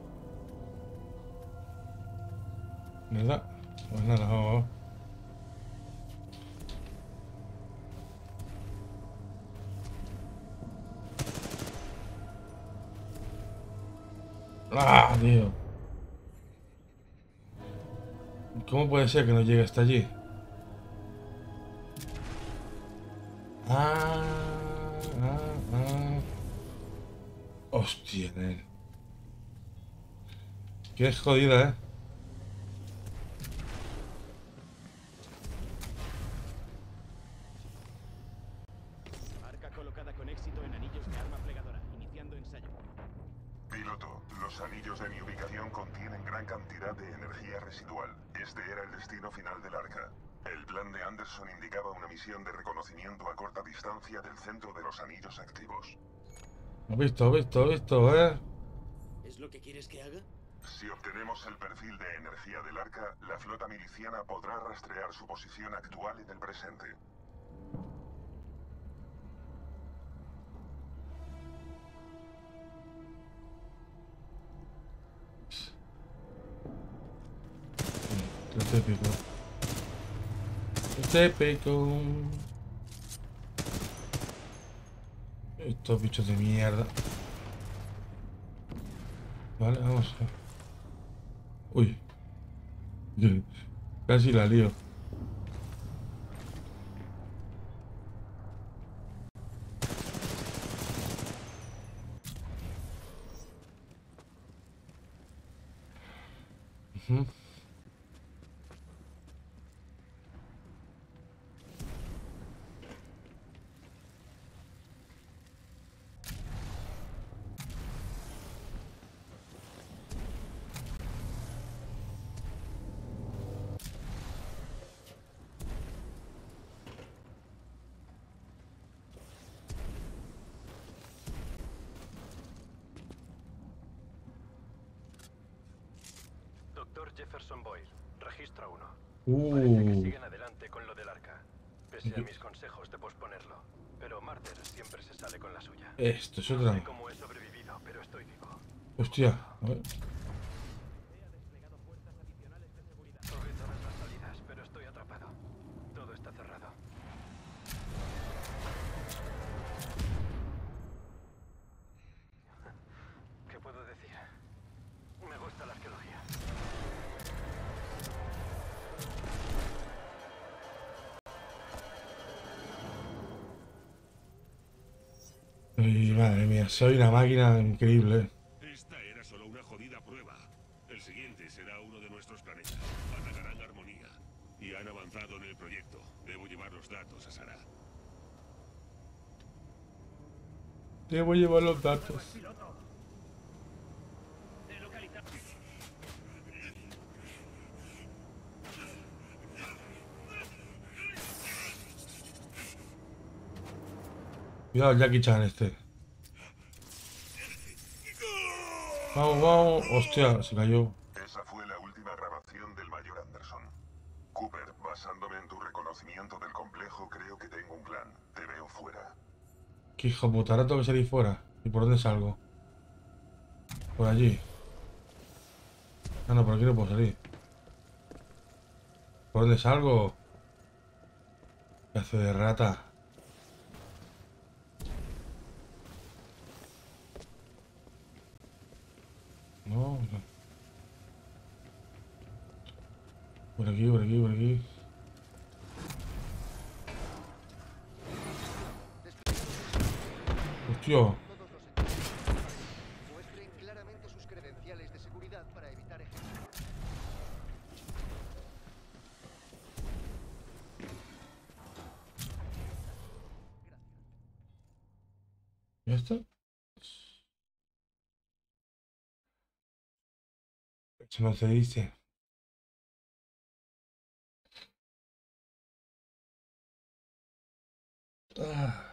¿Verdad? Pues nada, vamos, vamos. ¡Ah, tío! ¿Cómo puede ser que no llegue hasta allí? Ah, ah, ah. Hostia, nen. Qué jodida, ¿eh? Los anillos de mi ubicación contienen gran cantidad de energía residual. Este era el destino final del arca. El plan de Anderson indicaba una misión de reconocimiento a corta distancia del centro de los anillos activos. He visto, he visto, he visto, ¿eh? ¿Es lo que quieres que haga? Si obtenemos el perfil de energía del arca, la flota miliciana podrá rastrear su posición actual en el presente. Este pico. Este pico. Estos bichos de mierda. Vale, vamos a ver. Uy. Casi la lío. Uh-huh. Doctor Jefferson Boyle, registro uno. Uh. Parece que siguen adelante con lo del arca, pese a mis consejos de posponerlo. Pero Martyr siempre se sale con la suya. Esto es No otra. sé cómo he sobrevivido, pero estoy vivo. Hostia, a ver. Probé todas las salidas, pero estoy atrapado. Todo está cerrado. ¿Qué puedo decir? Me gusta la arqueología. Ay, madre mía, soy una máquina increíble. Esta era solo una jodida prueba. El siguiente será uno de nuestros planetas. Atacarán Armonía. Y han avanzado en el proyecto. Debo llevar los datos a Sara. Debo llevar los datos. Cuidado, Jackie Chan este. Vamos, vamos. Hostia, se cayó. Esa fue la última grabación del mayor Anderson. Cooper, basándome en tu reconocimiento del complejo, creo que tengo un plan. Te veo fuera. Qué hijo puta, ahora tengo que salir fuera. ¿Y por dónde salgo? Por allí. Ah, no, por aquí no puedo salir. ¿Por dónde salgo? Pedazo de rata. No, no. Por aquí, por aquí, por aquí. Hostia. Muestren claramente sus credenciales de seguridad para evitar ejecución. ¿Ya está? Eso no se dice. Ah.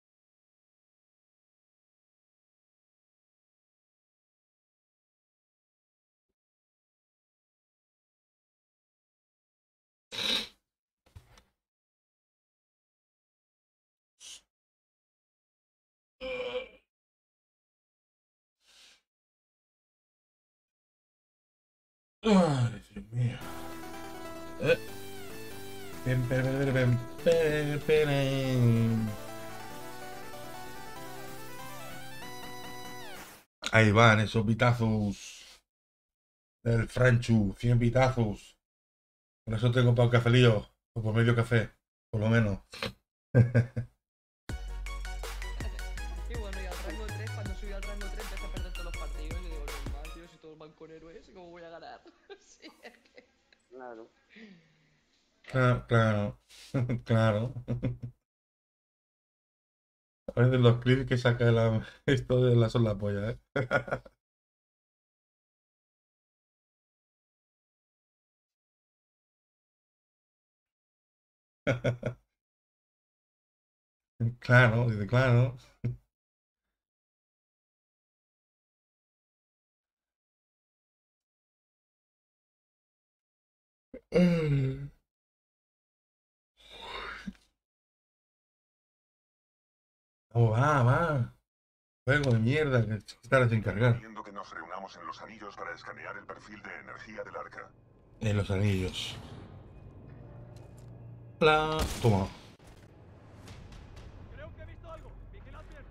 Ay, Dios mío. Eh. Pem, pem, pem, pem, pem, pem. Ahí van esos bitazos del Franchu, cien bitazos. Por eso tengo para un cafelío, o por medio café, por lo menos. Y bueno, y al rango tres, cuando subí al rango tres empecé a perder todos los partidos y digo, normal, tío, si todos van con héroes, ¿cómo voy a ganar? Sí, es que... Claro. Claro, claro, claro. A veces los clips que saca la, esto de la son la polla, ¿eh? Claro, dice, claro. Mm. Oh, va, va. Juego de mierda que estará sin cargar. Recomiendo que nos reunamos en los anillos para escanear el perfil de energía del arca. En los anillos. Pla. Toma. Creo que he visto algo. Vigilad bien.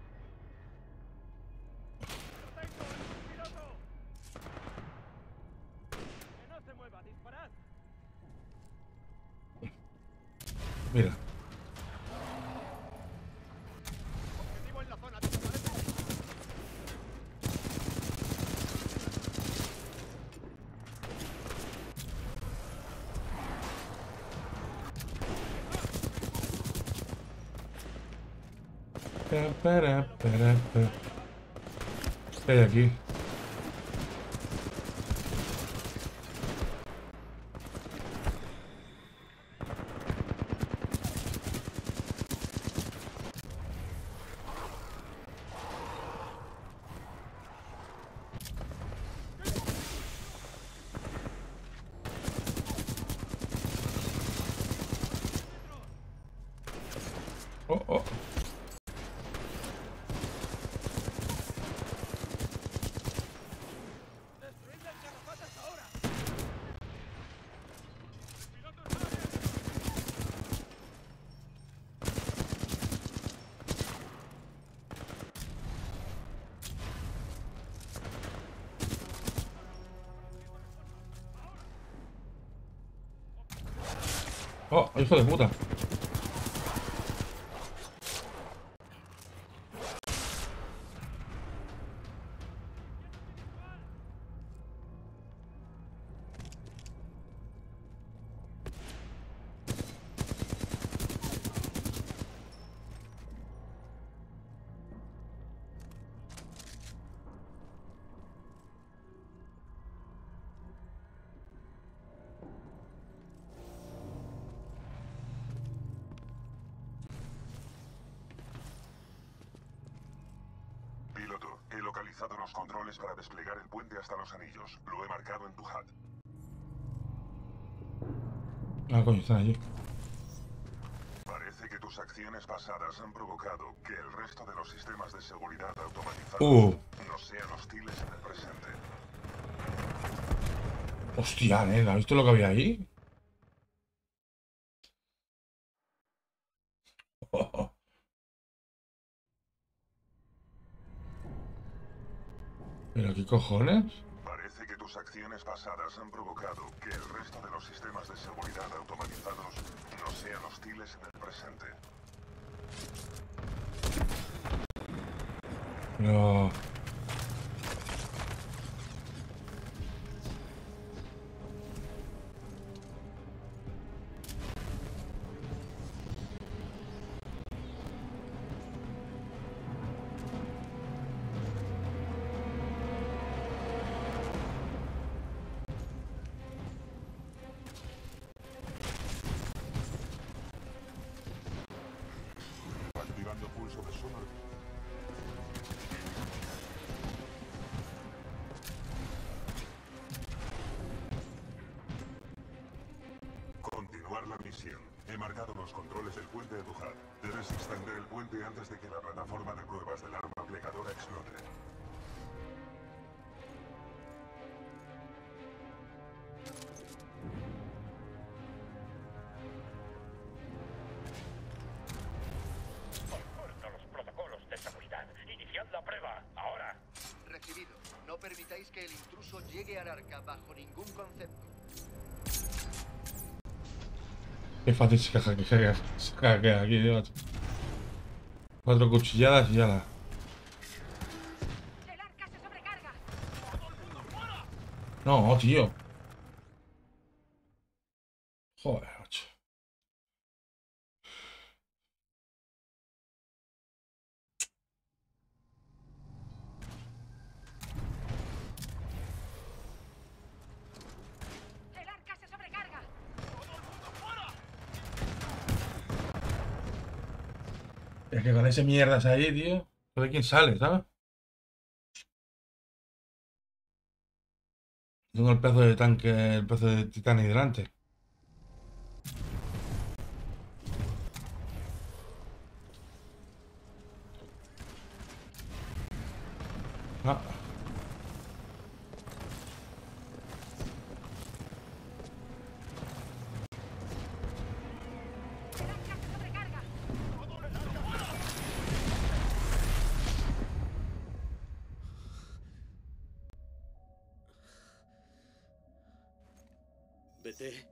¡Perfecto! ¡Es un piloto! Que no se mueva. Disparad. Mira. Objetivo en la zona. Disparad. Para, para, para, para. ¿Qué hay aquí? Oh, oh. Destruidle el garrapatas ahora. Oh, hijo de puta. Piloto, he localizado los controles para desplegar el puente hasta los anillos. Lo he marcado en tu H U D. Ah, coño, están allí. Parece que tus acciones pasadas han provocado que el resto de los sistemas de seguridad automatizados Uh. no sean hostiles en el presente. Hostia, nena, ¿has visto lo que había ahí? Oh. ¿Pero qué cojones? Parece que tus acciones pasadas han provocado que el resto de los sistemas de seguridad automatizados no sean hostiles en el presente. No. Activando pulso de sonar. Continuar la misión. He marcado los controles del puente de tu H U D. Debes extender el puente antes de que la plataforma de pruebas del arma plegadora explote. Conforto los protocolos de seguridad. Iniciad la prueba, ahora. Recibido. No permitáis que el intruso llegue al arca bajo ningún concepto. Qué fácil se hackea, se hackea aquí, tío. Cuatro cuchilladas y ya la. ¡El arca se sobrecarga! No, tío. Joder, macho. ¡El arca se sobrecarga! Es que con ese mierdas ahí, tío, no sé quién sale, ¿sabes? Tengo el pedazo de tanque, el pedazo de Titanic delante. Ah. Vete.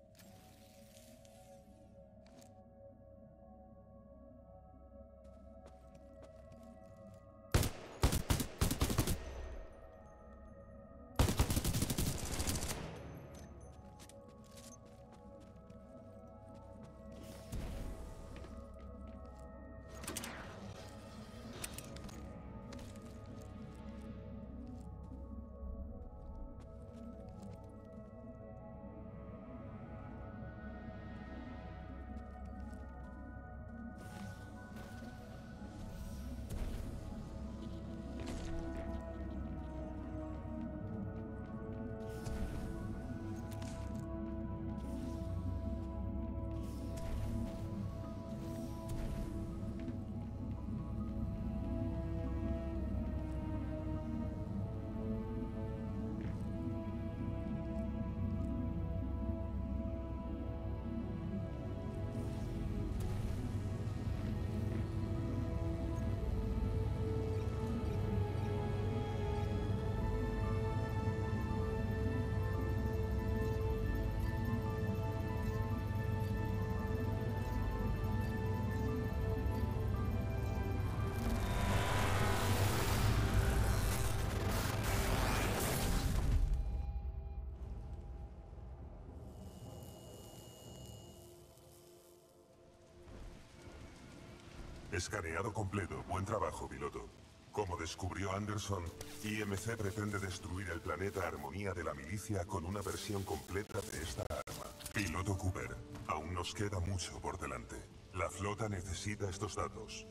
Escaneado completo. Buen trabajo, piloto. Como descubrió Anderson, I M C pretende destruir el planeta Armonía de la milicia con una versión completa de esta arma. Piloto Cooper, aún nos queda mucho por delante. La flota necesita estos datos.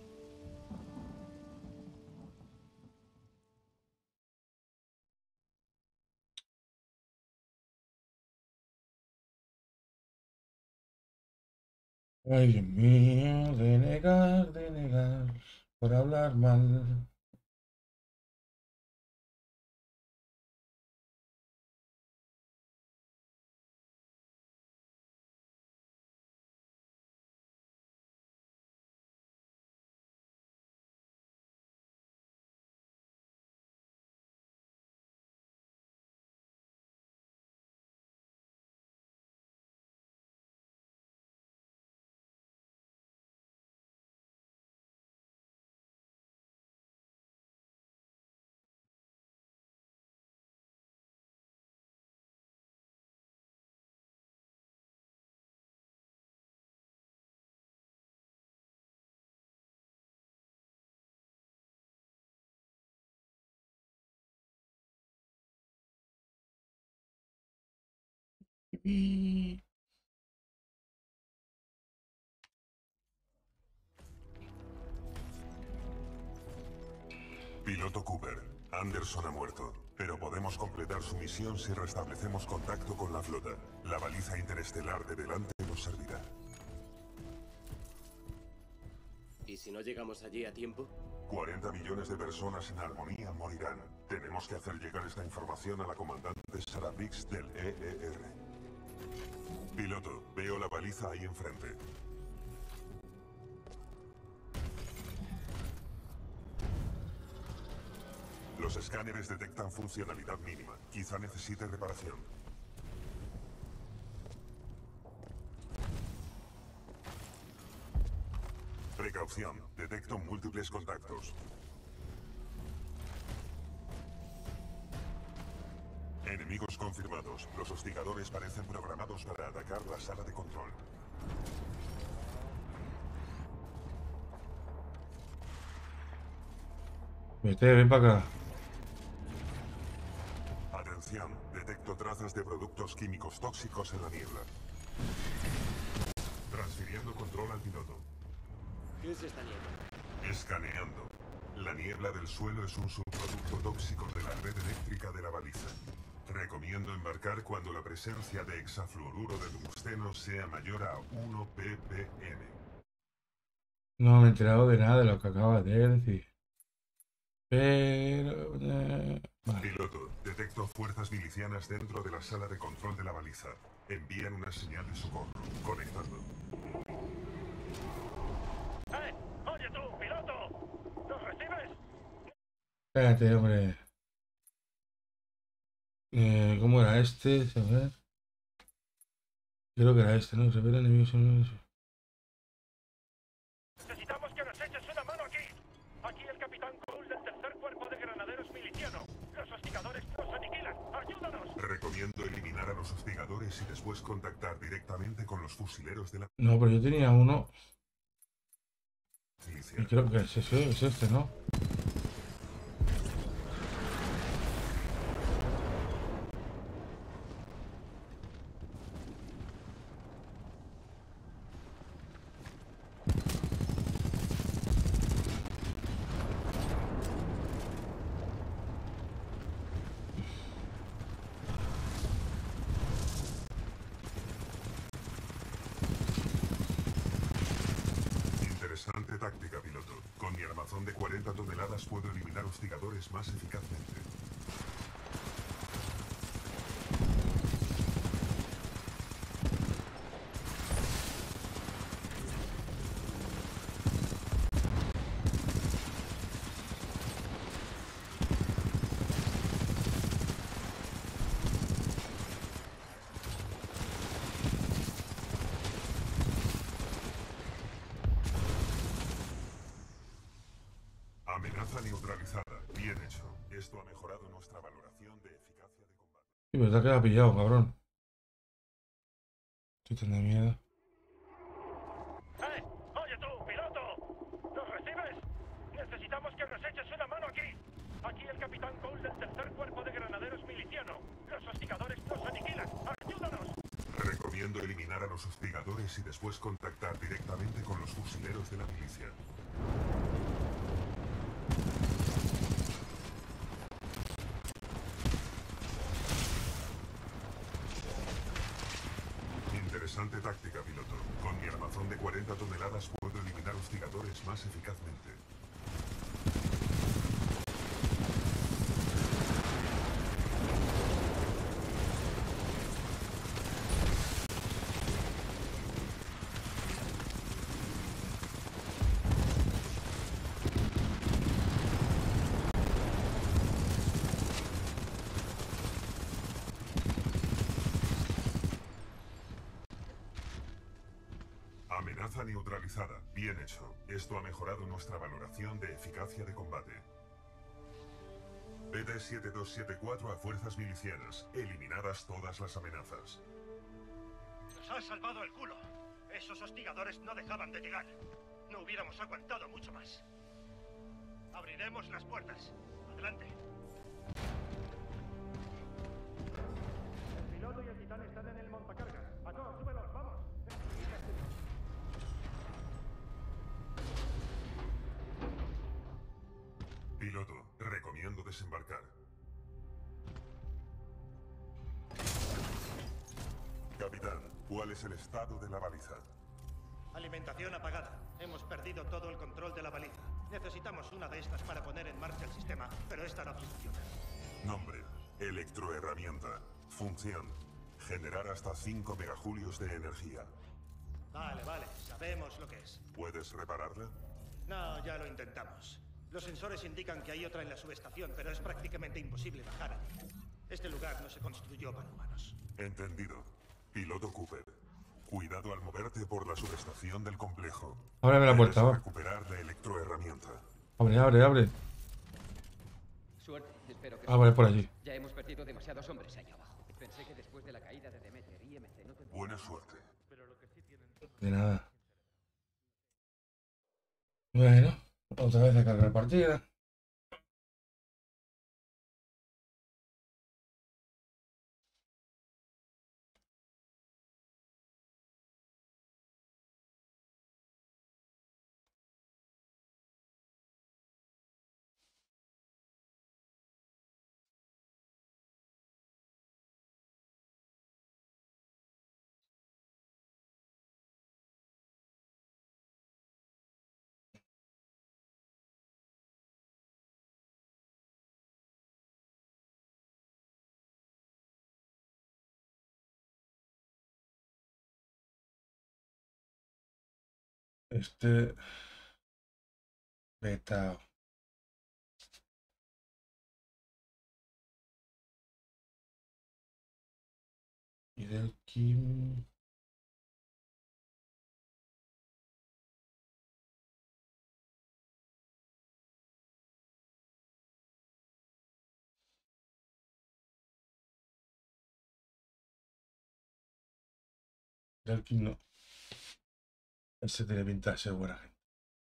Ay, Dios mío, de negar, de negar, por hablar mal. Piloto Cooper, Anderson ha muerto, pero podemos completar su misión si restablecemos contacto con la flota. La baliza interestelar de delante nos servirá. ¿Y si no llegamos allí a tiempo? cuarenta millones de personas en Armonía morirán. Tenemos que hacer llegar esta información a la comandante Sarah Biggs del E E R. Piloto, veo la baliza ahí enfrente. Los escáneres detectan funcionalidad mínima. Quizá necesite reparación. Precaución. Detecto múltiples contactos. Enemigos confirmados. Los hostigadores parecen programados para atacar la sala de control. Vete, ven para acá. Atención, detecto trazas de productos químicos tóxicos en la niebla. Transfiriendo control al piloto. ¿Qué es esta niebla? Escaneando. La niebla del suelo es un subproducto tóxico de la red eléctrica de la baliza. Recomiendo embarcar cuando la presencia de hexafluoruro de tungsteno sea mayor a uno ppm. No me he enterado de nada de lo que acabas de decir. Pero... eh, vale. Piloto, detecto fuerzas milicianas dentro de la sala de control de la baliza. Envían una señal de socorro. Conectando. ¡Eh! ¡Oye tú, piloto! ¿Nos recibes? Espérate, hombre. Eh, ¿Cómo era este? A ver. Creo que era este, ¿no? Se ve enemigos en... Necesitamos que nos eches una mano aquí. Aquí el capitán Cole del tercer cuerpo de granaderos miliciano. Los hostigadores nos aniquilan. ¡Ayúdanos! Recomiendo eliminar a los hostigadores y después contactar directamente con los fusileros de la No, pero yo tenía uno. milicia. Y creo que es ese, es este, ¿no? Interesante táctica, piloto. Con mi armazón de cuarenta toneladas puedo eliminar hostigadores más eficazmente. Amenaza neutralizada. Bien hecho. Esto ha mejorado nuestra valoración de eficacia de combate. Sí, pero te ha quedado pillado, cabrón. Estoy tan de miedo. ¡Eh! ¡Oye tú, piloto! ¿Nos recibes? Necesitamos que nos eches una mano aquí. Aquí el capitán Cole del tercer cuerpo de granaderos miliciano. Los hostigadores nos aniquilan. ¡Ayúdanos! Recomiendo eliminar a los hostigadores y después contactar directamente con los fusileros de la milicia. Interesante táctica, piloto. Con mi armazón de cuarenta toneladas puedo eliminar hostigadores más eficazmente. Amenaza neutralizada. Bien hecho. Esto ha mejorado nuestra valoración de eficacia de combate. P D siete dos siete cuatro a fuerzas milicianas. Eliminadas todas las amenazas. Nos has salvado el culo. Esos hostigadores no dejaban de llegar. No hubiéramos aguantado mucho más. Abriremos las puertas. Adelante. El piloto y el titán están en el montacargas. A todos, súbelos, vamos. Piloto, recomiendo desembarcar. Capitán, ¿cuál es el estado de la baliza? Alimentación apagada. Hemos perdido todo el control de la baliza. Necesitamos una de estas para poner en marcha el sistema, pero esta no funciona. Nombre, electroherramienta. Función, generar hasta cinco megajulios de energía. Vale, vale, sabemos lo que es. ¿Puedes repararla? No, ya lo intentamos. Los sensores indican que hay otra en la subestación, pero es prácticamente imposible bajar allí. Este lugar no se construyó para humanos. Entendido. Piloto Cooper. Cuidado al moverte por la subestación del complejo. Ábreme la puerta, Debes va. recuperar la electroherramienta. Abre, abre, abre. Suerte, espero que... Ah, vale, por allí. Ya hemos perdido demasiados hombres ahí abajo. Pensé que después de la caída de Demeter, I M C no tendría... Buena suerte. De nada. Bueno, otra vez a cargar partida. Este... Beta... Y del Kim... Del Kim no. Ese tiene pinta de ser buena gente.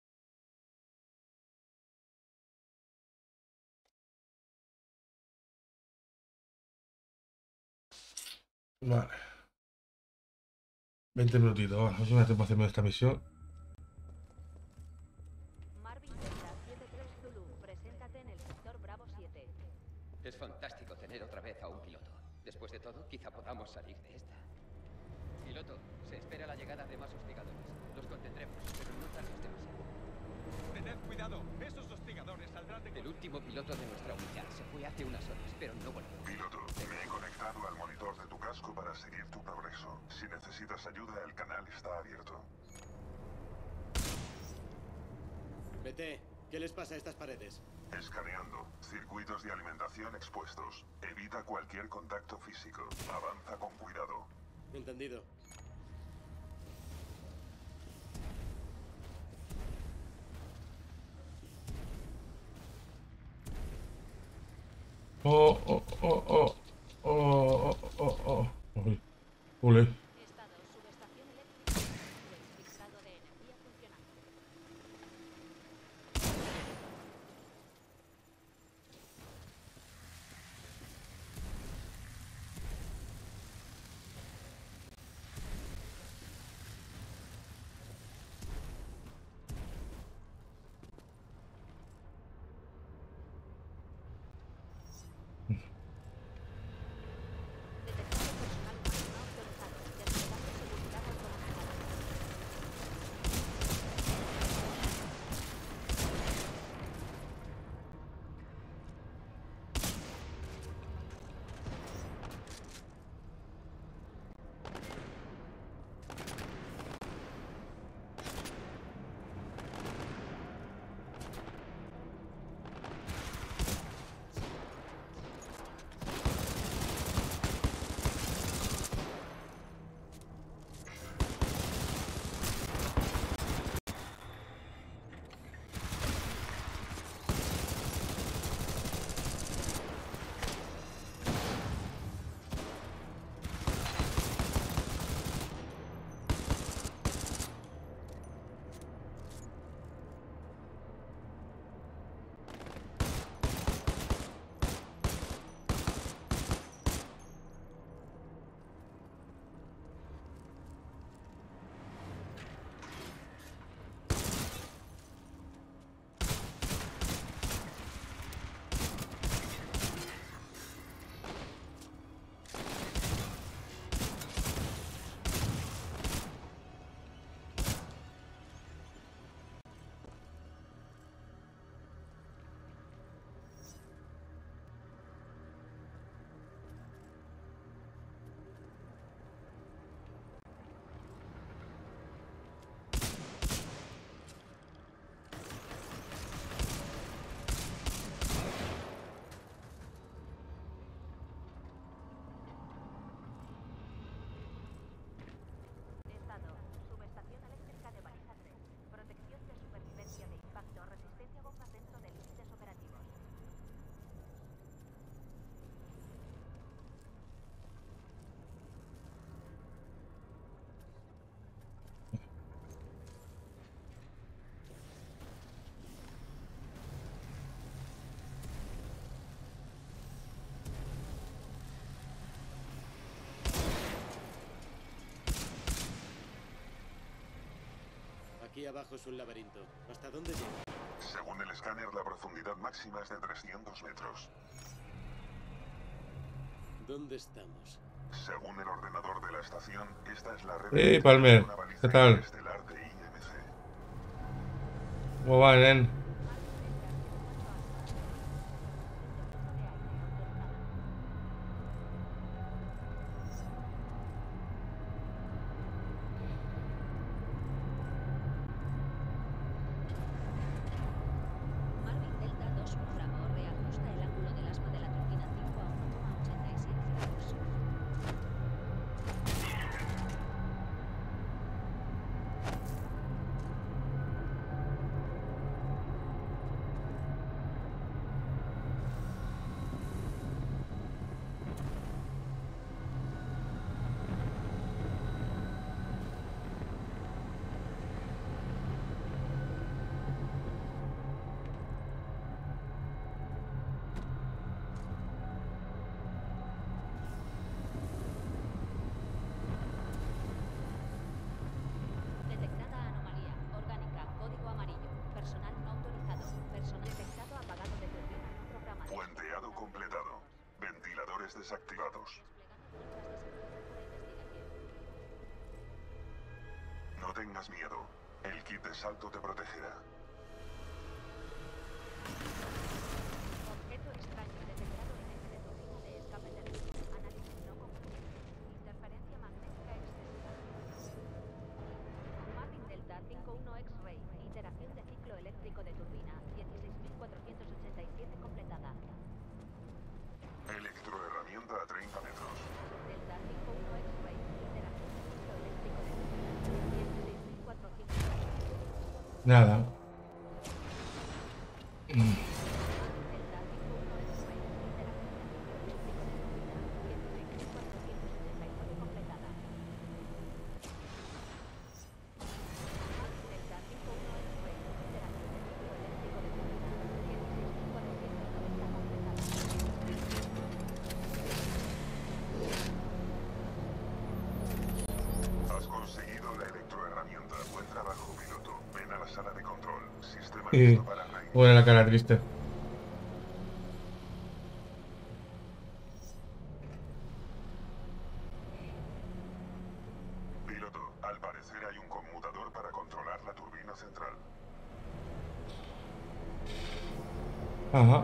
Vale. veinte minutitos, vamos. A ver si me da tiempo a hacerme esta misión. Marvin Delta siete tres Zulu, preséntate en el sector Bravo siete. Es fantástico tener otra vez a un piloto. Después de todo, quizá podamos salir de esta. Piloto, se espera la llegada de más hostigadores. Los contendremos, pero no tardes demasiado. Tened cuidado, esos hostigadores saldrán de... El último piloto de nuestra unidad se fue hace unas horas, pero no volvió. Piloto, me he conectado al monitor de tu casco para seguir tu progreso. Si necesitas ayuda, el canal está abierto. B T, ¿qué les pasa a estas paredes? Escaneando. Circuitos de alimentación expuestos. Evita cualquier contacto físico. Avanza con cuidado. Entendido. Oh, oh, oh, oh, oh, oh, oh, oh. Uy, ule. Estado, subestación eléctrica. Despistado de energía funcionando. Aquí abajo es un laberinto. ¿Hasta dónde llega? Según el escáner, la profundidad máxima es de trescientos metros. ¿Dónde estamos? Según el ordenador de la estación, esta es la red Hey, Palmer, ¿qué tal? estelar de I M C. ¿Cómo va, nen? desactivados. No tengas miedo. El kit de salto te protegerá. Objeto extraño detectado en eje de turbina de escape de luz. Análisis no concluido. Interferencia magnética excesiva. Martin Delta cinco uno X-Ray. Iteración de ciclo eléctrico de turbina dieciséis mil cuatrocientos ochenta y siete completada. Electroherramienta a treinta metros. Delta cinco uno X-Ray. Iteración de ciclo eléctrico de turbina dieciséis mil cuatrocientos ochenta y siete. Nada. Mm. Has conseguido la electroherramienta. Buen trabajo, piloto. Ven a la sala de control. Sistema Y listo para raid. pone la cara triste. Piloto, al parecer hay un conmutador para controlar la turbina central. Ajá.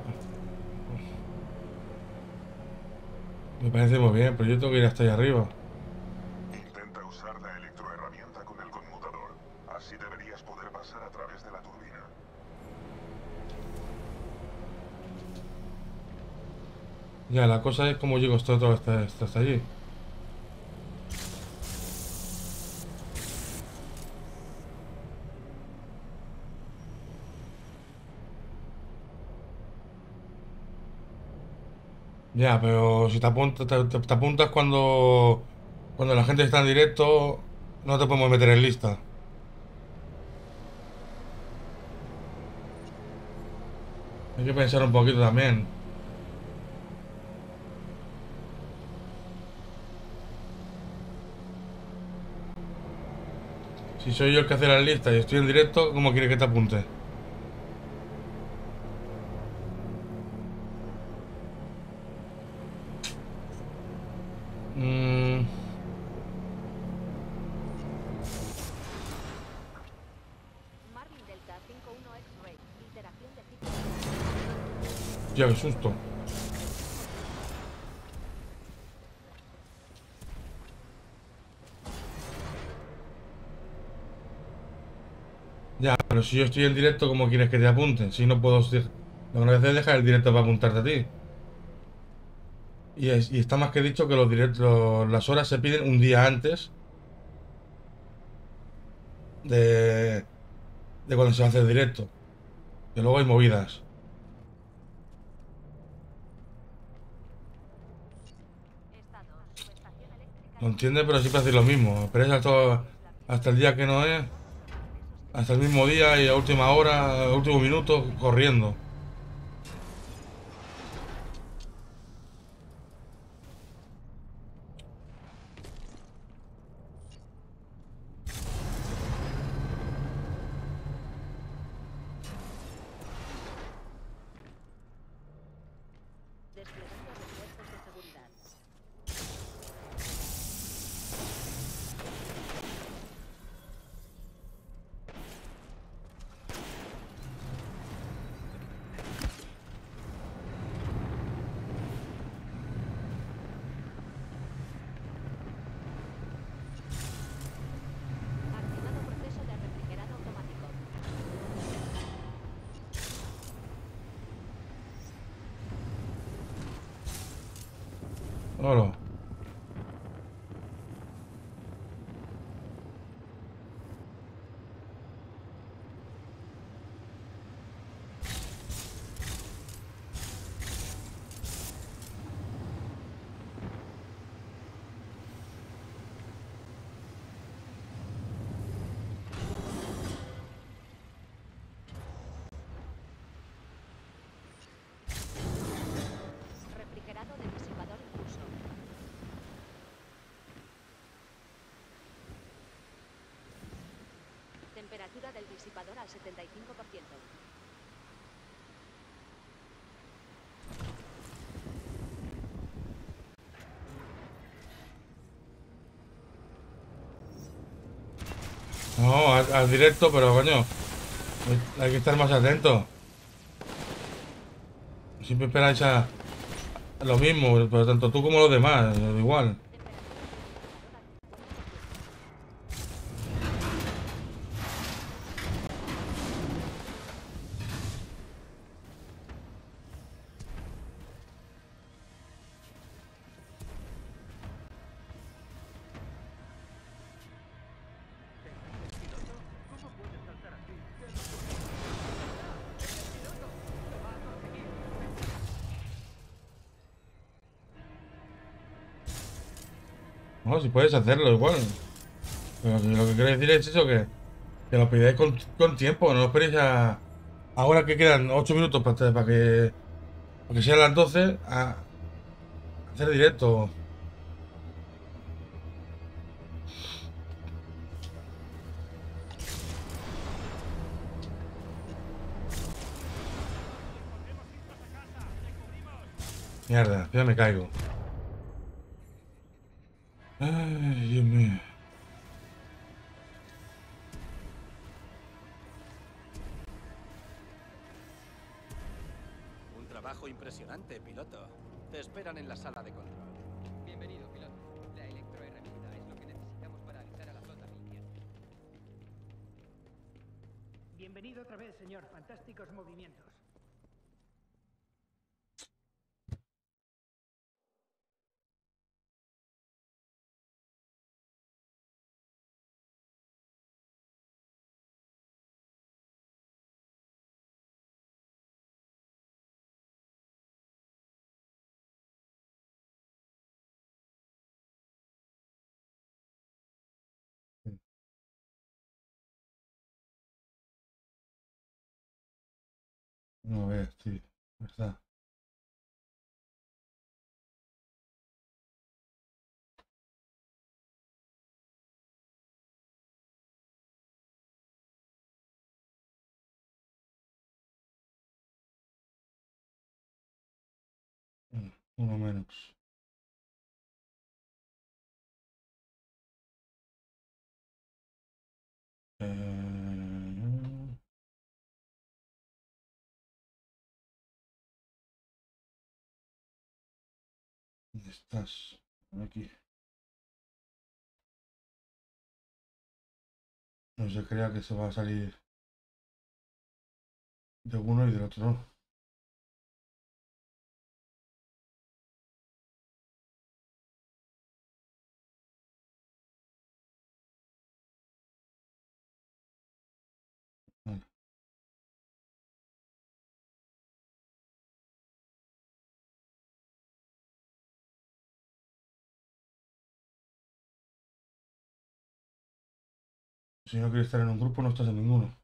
Me parece muy bien, pero yo tengo que ir hasta allá arriba. Intenta usar la electroherramienta con el conmutador. Así deberías poder pasar a través de la turbina. Ya, la cosa es cómo llego hasta, hasta, hasta, hasta allí. Ya, pero si te apuntas, te, te- te apuntas cuando, cuando la gente está en directo, no te podemos meter en lista. Hay que pensar un poquito también. Si soy yo el que hace la lista y estoy en directo, ¿cómo quieres que te apunte? Mm, Marvin Delta cinco uno X-Ray. Iteración de ciclo. ya, qué susto. Ya, pero si yo estoy en directo, ¿cómo quieres que te apunten? Si no puedo... ser- Lo que no hacer es dejar el directo para apuntarte a ti. Y, es- y está más que dicho que los directos, las horas se piden un día antes de, de cuando se hace el directo. Que luego hay movidas. Lo entiende, pero siempre hace lo mismo. Pero hasta, hasta el día que no es, hasta el mismo día y a última hora, a último minuto, corriendo. Desplegando refuerzos de seguridad. Activado proceso de refrigerado automático. Oro. Refrigerado de disipador en curso. Temperatura del disipador al setenta y cinco por ciento. No, al, al directo, pero coño, hay que estar más atento. Siempre esperáis a lo mismo, pero tanto tú como los demás, igual. No, si puedes hacerlo igual. Pero si lo que quiero decir es eso, que, que lo pidáis con, con tiempo, no lo esperéis a... Ahora que quedan ocho minutos para, para que, para que sean las doce, a hacer directo. Mierda, ya me caigo. Ay, Dios mío. Un trabajo impresionante, piloto. Te esperan en la sala de control. Bienvenido, piloto. La electroherramienta es lo que necesitamos para alisar a la flota miliciana. Bienvenido otra vez, señor. Fantásticos movimientos. No veas, tío. ¿Verdad? Mm, Uno menos. Eh, ¿Dónde estás? Aquí. No se crea que se va a salir de uno y del otro no. Vale. Si no quieres estar en un grupo, no estás en ninguno.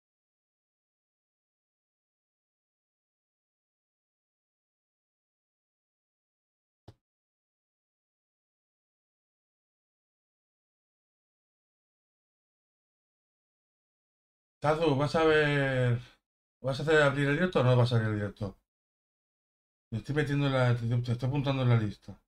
Tazu, ¿vas a ver... ¿Vas a hacer abrir el directo o no vas a abrir el directo? Te estoy metiendo en la... Te, te estoy apuntando en la lista.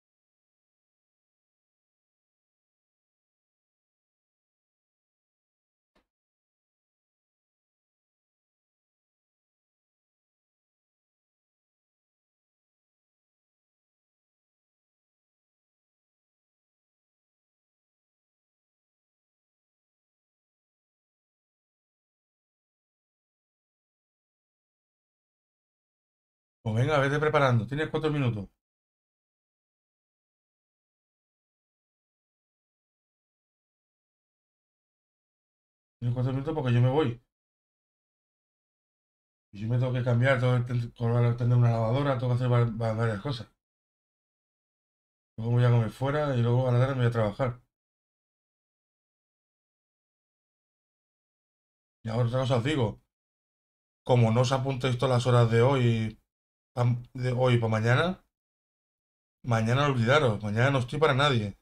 Pues venga, vete preparando. Tienes cuatro minutos. Tienes cuatro minutos porque yo me voy. Y yo me tengo que cambiar, tengo que ten- colgar- tender una lavadora, tengo que hacer va- va- varias cosas. Luego me voy a comer fuera y luego a la tarde me voy a trabajar. Y ahora otra cosa os digo. Como no os apuntéis todas las horas de hoy, pam- de hoy para mañana, mañana olvidaros. Mañana no estoy para nadie.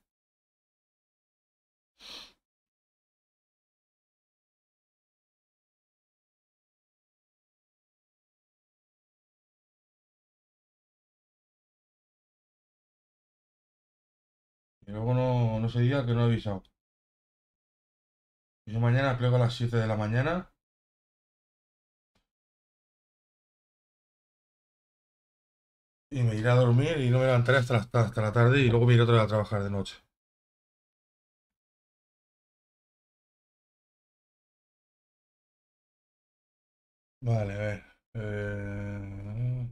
Y luego no, no se diga que no he avisado. Yo mañana plego a las siete de la mañana. Y me iré a dormir y no me levantaré hasta la, hasta la tarde y luego me iré otra vez a trabajar de noche. Vale, a ver. Eh...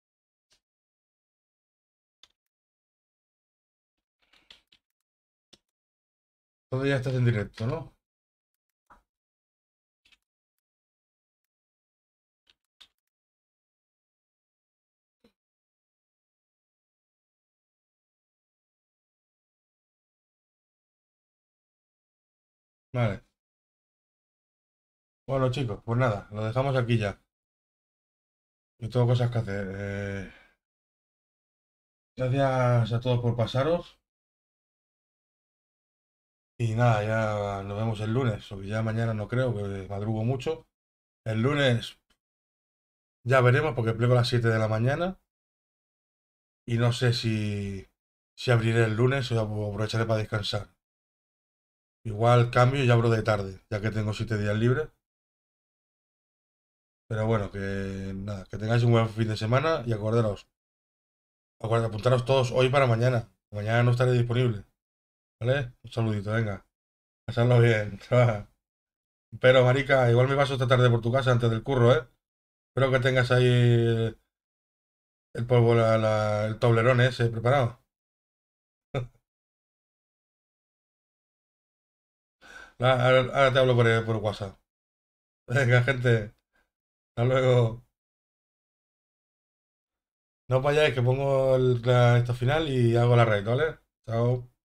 Todavía estás en directo, ¿no? Vale. Bueno, chicos, pues nada, lo dejamos aquí ya. Yo tengo cosas que hacer. Eh, Gracias a todos por pasaros. Y nada, ya nos vemos el lunes, porque ya mañana no creo, que madrugo mucho. El lunes ya veremos, porque plego a las siete de la mañana. Y no sé si, si abriré el lunes o aprovecharé para descansar. Igual cambio y abro de tarde, ya que tengo siete días libres. Pero bueno, que nada, que tengáis un buen fin de semana y acordaros. Acuerda, apuntaros todos hoy para mañana. Mañana no estaré disponible. ¿Vale? Un saludito, venga. Pasadlo bien. Pero, marica, igual me paso esta tarde por tu casa antes del curro, ¿eh? Espero que tengas ahí el, el polvo, la- la- el toblerón ese preparado. Ahora, ahora- ahora te hablo por, por WhatsApp. Venga, gente. Hasta luego. No vayáis, que pongo el, la- esto final y hago la raid, ¿vale? Chao.